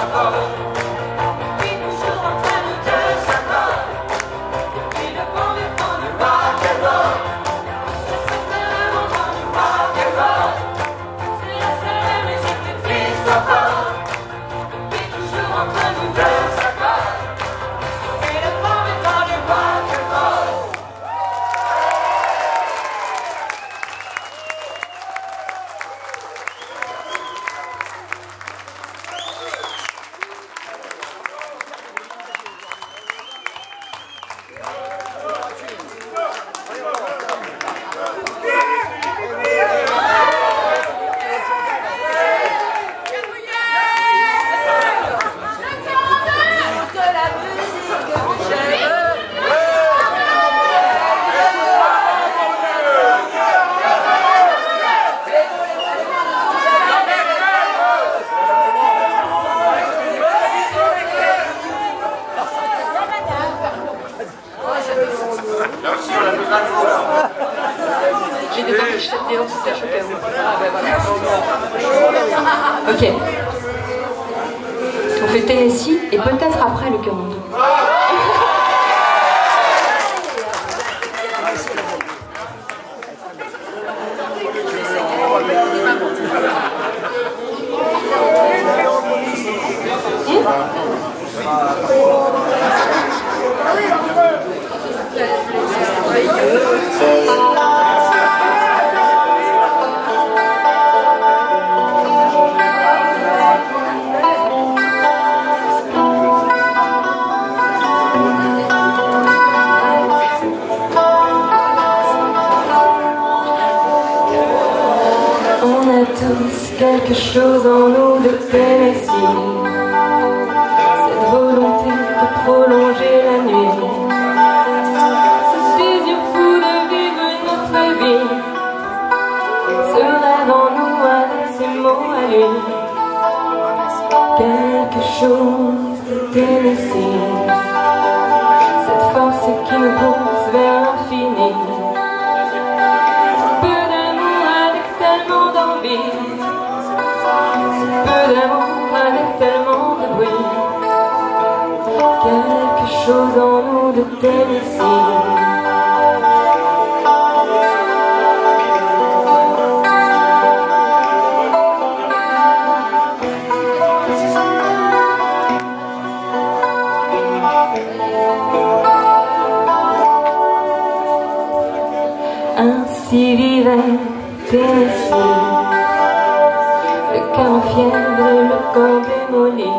J'ai des anti-sèches au cas où. Ah ben voilà. Ok. On fait Tennessee et peut-être après le Cameroun. Quelque chose en nous de Tennessee, cette volonté de prolonger la nuit, ce désir fou de vivre notre vie, ce rêve en nous avec ses mots à lui, quelque chose de Tennessee, cette force qui nous pousse vers l'infini, peu d'amour avec tellement d'envie. Peu d'amour avec tellement de bruit, quelque chose en nous de Tennessee. Ainsi vivait Tennessee. Le cœur en fièvre, le corps démoli,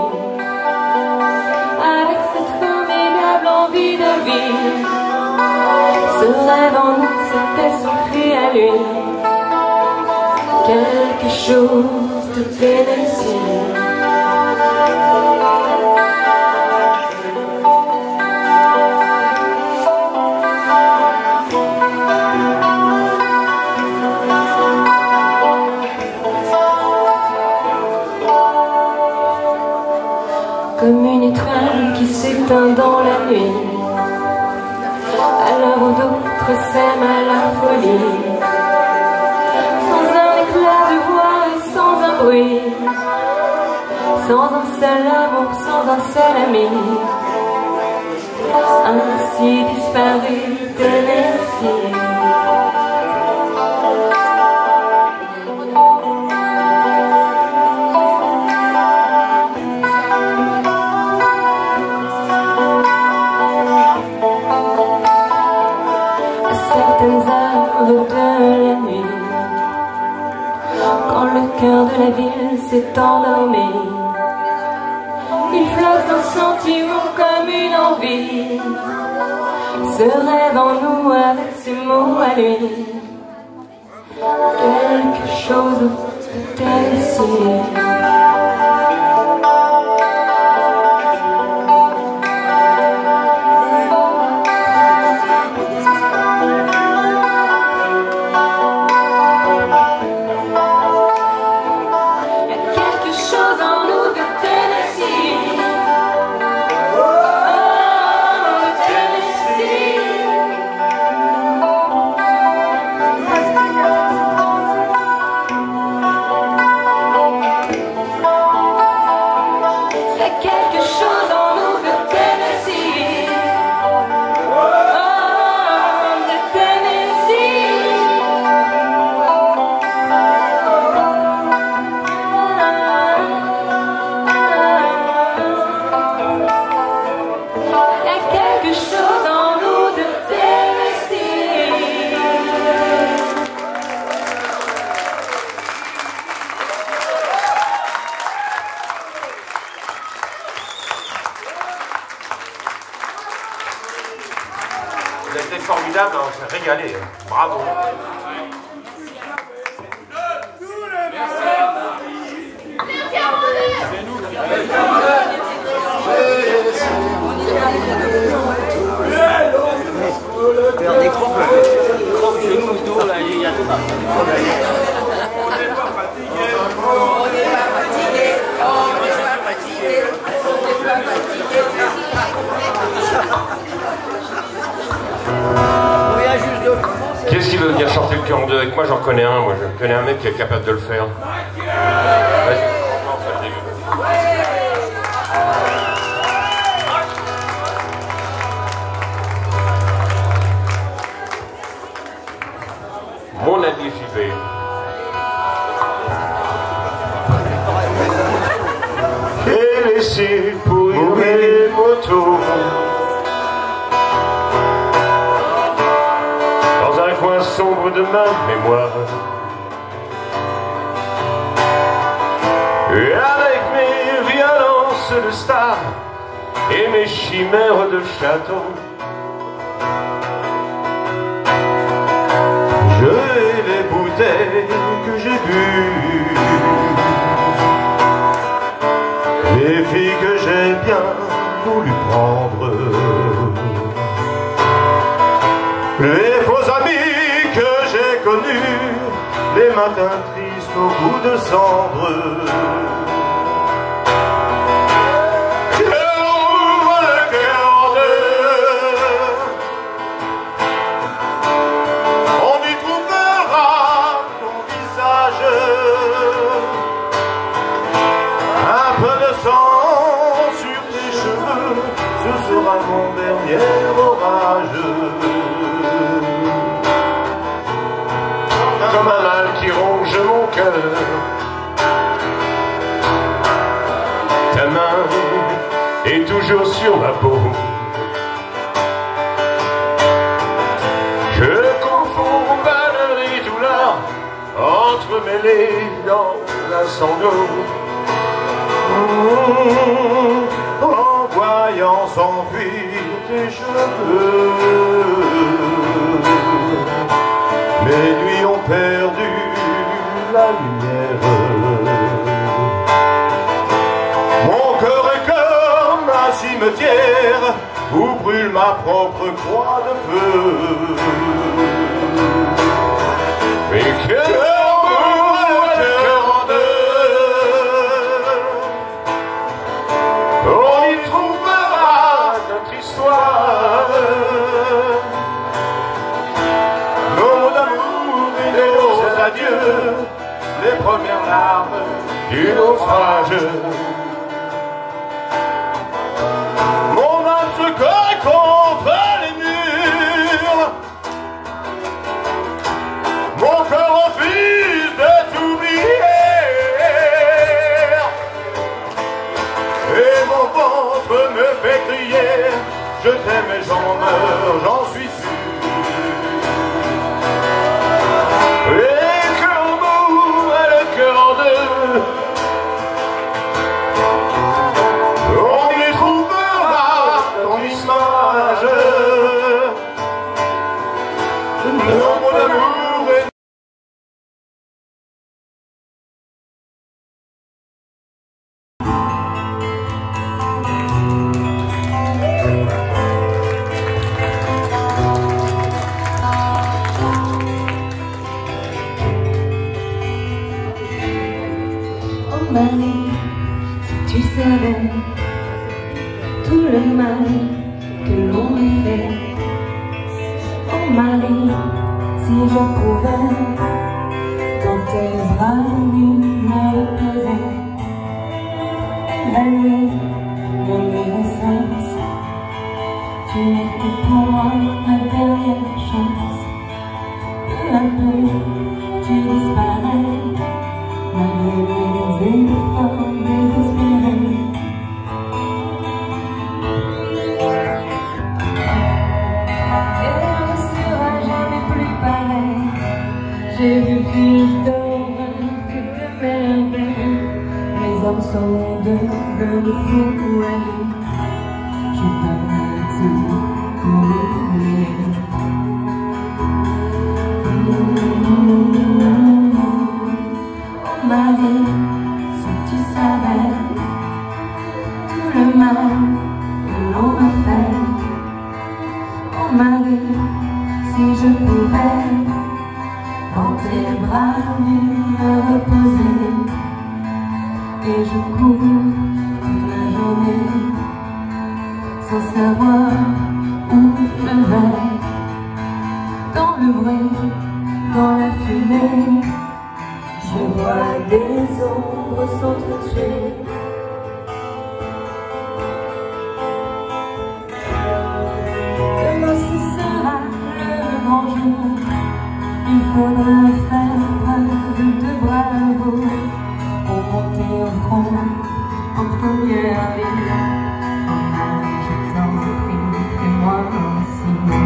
avec cette formidable envie de vivre. Ce rêve en nous, c'était son cri à lui, quelque chose de Tennessee. Comme une étoile qui s'éteint dans la nuit, à l'heure où d'autres s'aiment à la folie, sans un éclat de voix et sans un bruit, sans un seul amour, sans un seul ami, ainsi disparu Tennessee. De la ville s'est endormi, il flotte un sentiment comme une envie, ce rêve en nous avec ses mots à lui, quelque chose de Tennessee. quelque chose en nous de Tennessee. Oh, de Tennessee. Il y a quelque chose en nous de Tennessee. Vous avez été formidable, on s'est régalé. Bravo. Faire des crampes genoux, dos, là, il y a tout ça. On n'est pas fatigué. On n'est pas fatigué. On n'est pas fatigué. On n'est pas fatigué. On vient juste de commencer. Qu'est-ce qui veut venir chanter le cœur en deux avec moi? J'en connais un, moi. Je connais un mec qui est capable de le faire. Vas-y. Mon ami JB. Et laissé pour une moto dans un coin sombre de ma mémoire, et avec mes violences de star et mes chimères de château, je et les bouteilles que j'ai bues, les filles que j'ai bien voulu prendre, les faux amis que j'ai connus, les matins tristes au goût de cendre. Mon dernier orage, comme un mal qui ronge mon cœur, ta main est toujours sur ma peau. Je confonds malheur et douleur, entremêlés dans la sanglot. En voyant s'enfuir tes cheveux, mes nuits ont perdu la lumière. Mon cœur est comme un cimetière où brûle ma propre croix de feu. Mais quel amour, le cœur en deux. On y trouvera notre histoire, nos mots d'amour et nos adieux, les premières larmes du naufrage. Mon âme se colle contre les murs, mon cœur refuse de t'oublier. Et mon ventre me fait crier, je t'aime et j'en meurs, j'en suis sûr. Et que l'amour a le cœur en deux, on y trouvera ton image, nos mots d'amour et Marie, si tu savais tout le mal que l'on m'a fait. Oh Marie, si je pouvais dans tes bras nus me reposer la nuit de mes naissances. Tu étais pour moi ma dernière chance. Peu à peu, tu disparais, malgré mes efforts désespérés. Elle ne sera jamais plus pareille. J'ai vu plus d'horreur que de merveilles. Mes hommes sont devenus fous à lui. Je donnerai tout pour l'oublier. Oh Marie, si tu savais tout le mal que l'on m'a fait. Oh Marie, si je pouvais dans tes bras me reposer. Et je cours toute la journée sans savoir où je vais. Dans le bruit, dans la fumée, je vois des ombres s'entretuer. Demain ce sera le grand jour. Il faudra faire preuve de bravoure pour monter au front en première ligne. Je t'en prie, fais-moi un signe.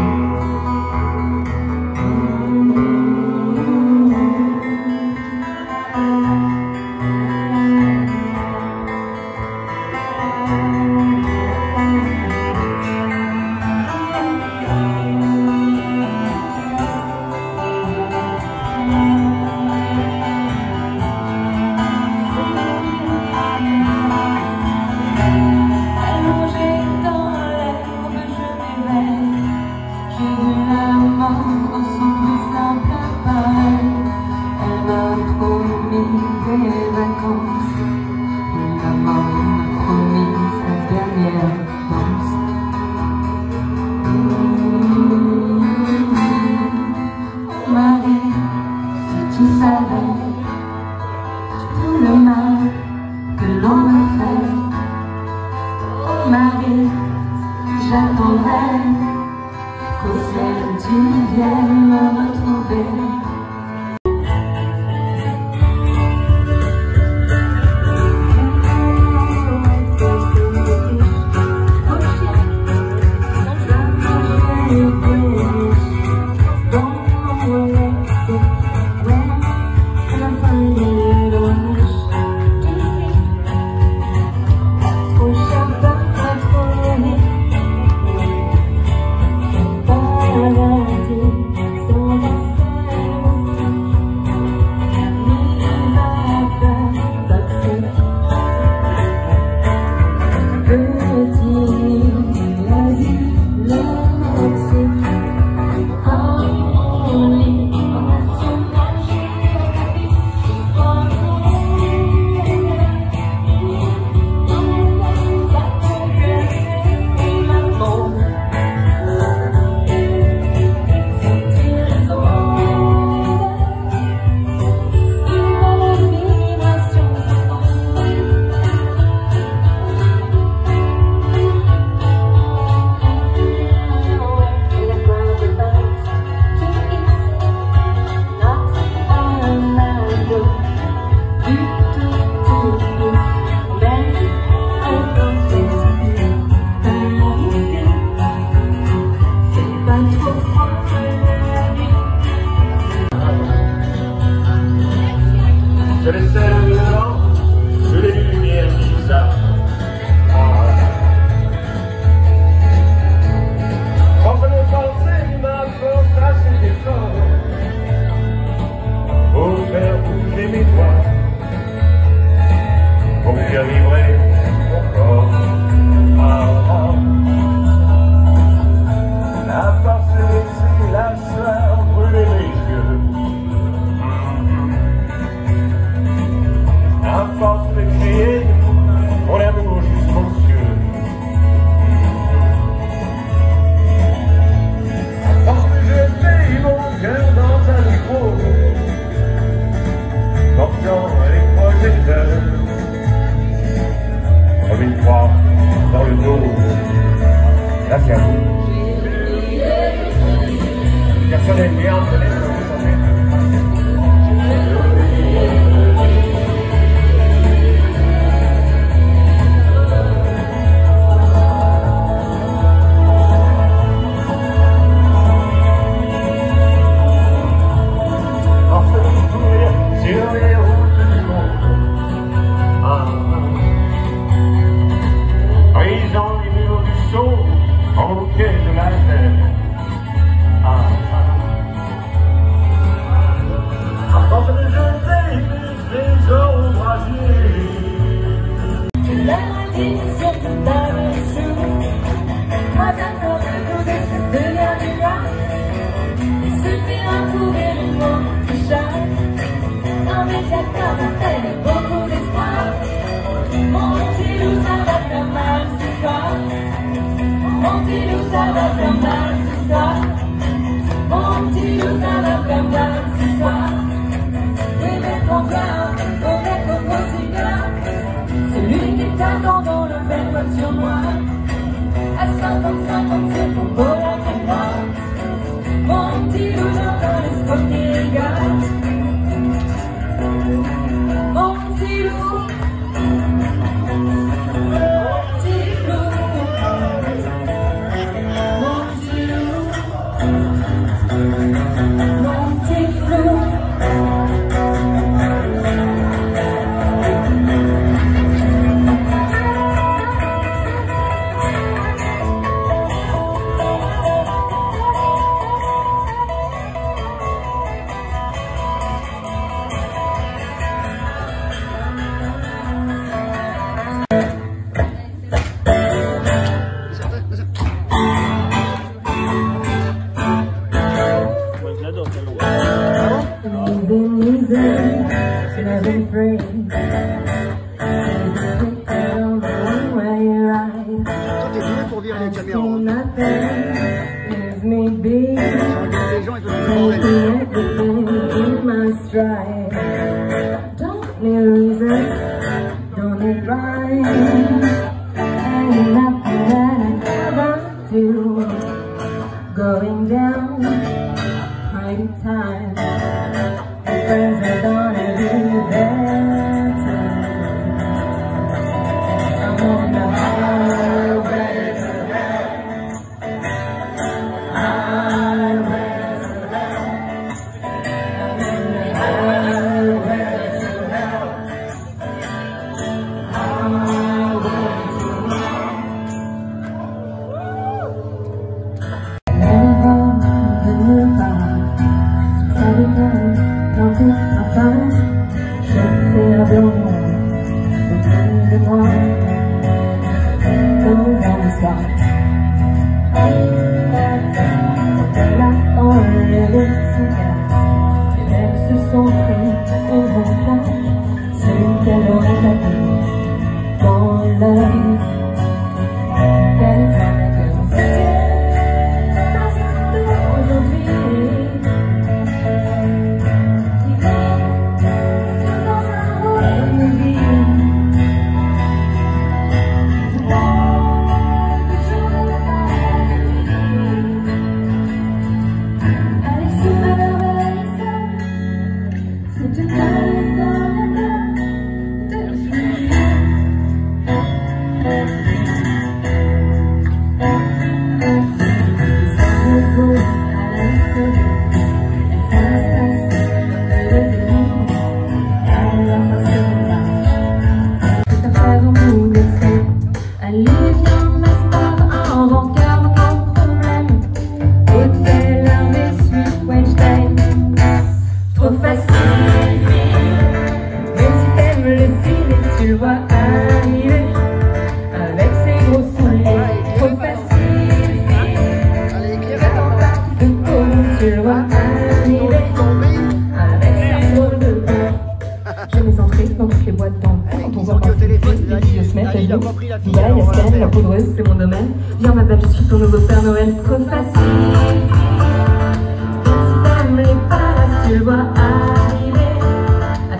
J'attendrai qu'au ciel tu viennes me retrouver. Je les serre dedans, sous les lumières bizarres. Quand je me pensais ma force à ses efforts pour faire bouger mes doigts, pour faire vibrer mon corps. La force de laisser la sueur brûler les yeux. À force de crier mon amour jusqu'aux cieux. À force de jeter mon cœur dans un micro, portant les projecteurs comme une croix dans le dos. Là, c'est à vous. Personne aime bien, on se laisse.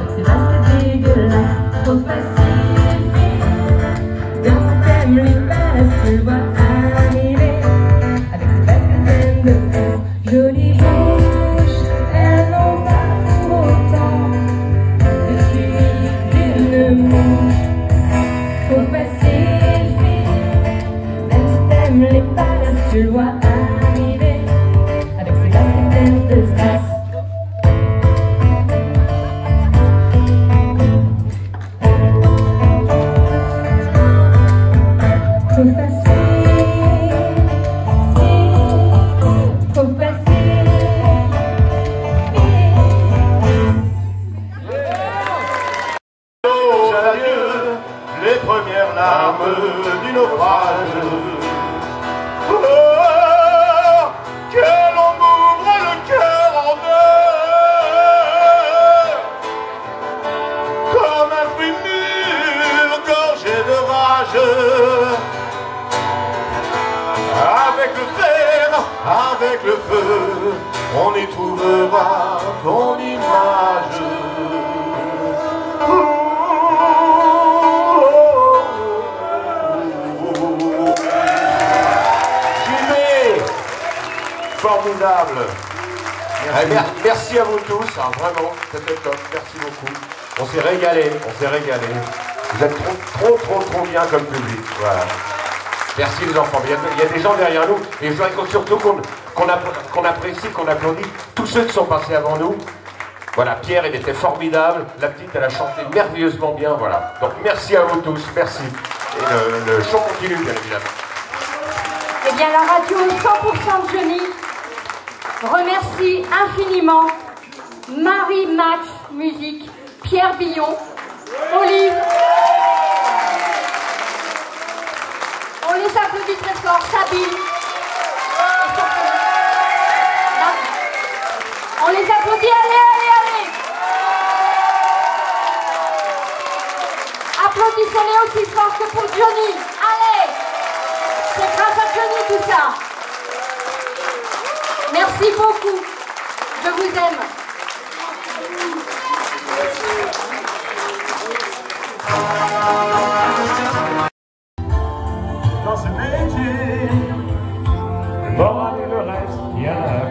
Trop facile, bien si t'aimes les balades. je le vois arriver avec ses baskets pleines de fesses. Jolie bouche, elle n'en pas pour autant le suivi d'une mouche. Trop facile, fille, même si t'aimes les palaces, tu le vois arriver avec ses baskets pleines de strass. Trop facile, trop facile. Adieu, les premières larmes du naufrage. Oh, que l'on m'ouvre le cœur en deux, comme un fruit mûr gorgé de rage. Avec le fer, avec le feu, on y trouvera ton image. Jimé, formidable. Merci à vous tous, hein, vraiment, c'était top, merci beaucoup. On s'est régalé, on s'est régalé. Vous êtes trop bien comme public, voilà. Merci les enfants, il y a des gens derrière nous, et je voudrais surtout qu'on apprécie, qu'on applaudit tous ceux qui sont passés avant nous. Voilà, Pierre, il était formidable, la petite, elle a chanté merveilleusement bien, voilà. Donc merci à vous tous, merci. Et le show continue, bien évidemment. Eh bien, la radio 100% de Johnny remercie infiniment Marie Max Musique, Pierre Billon, Olive. On les applaudit très fort, Sabine. On les applaudit, allez. Applaudissez-les aussi fort que pour Johnny. Allez, c'est grâce à Johnny tout ça. Merci beaucoup. Je vous aime. Dans ce métier, le moral et le reste, il y en a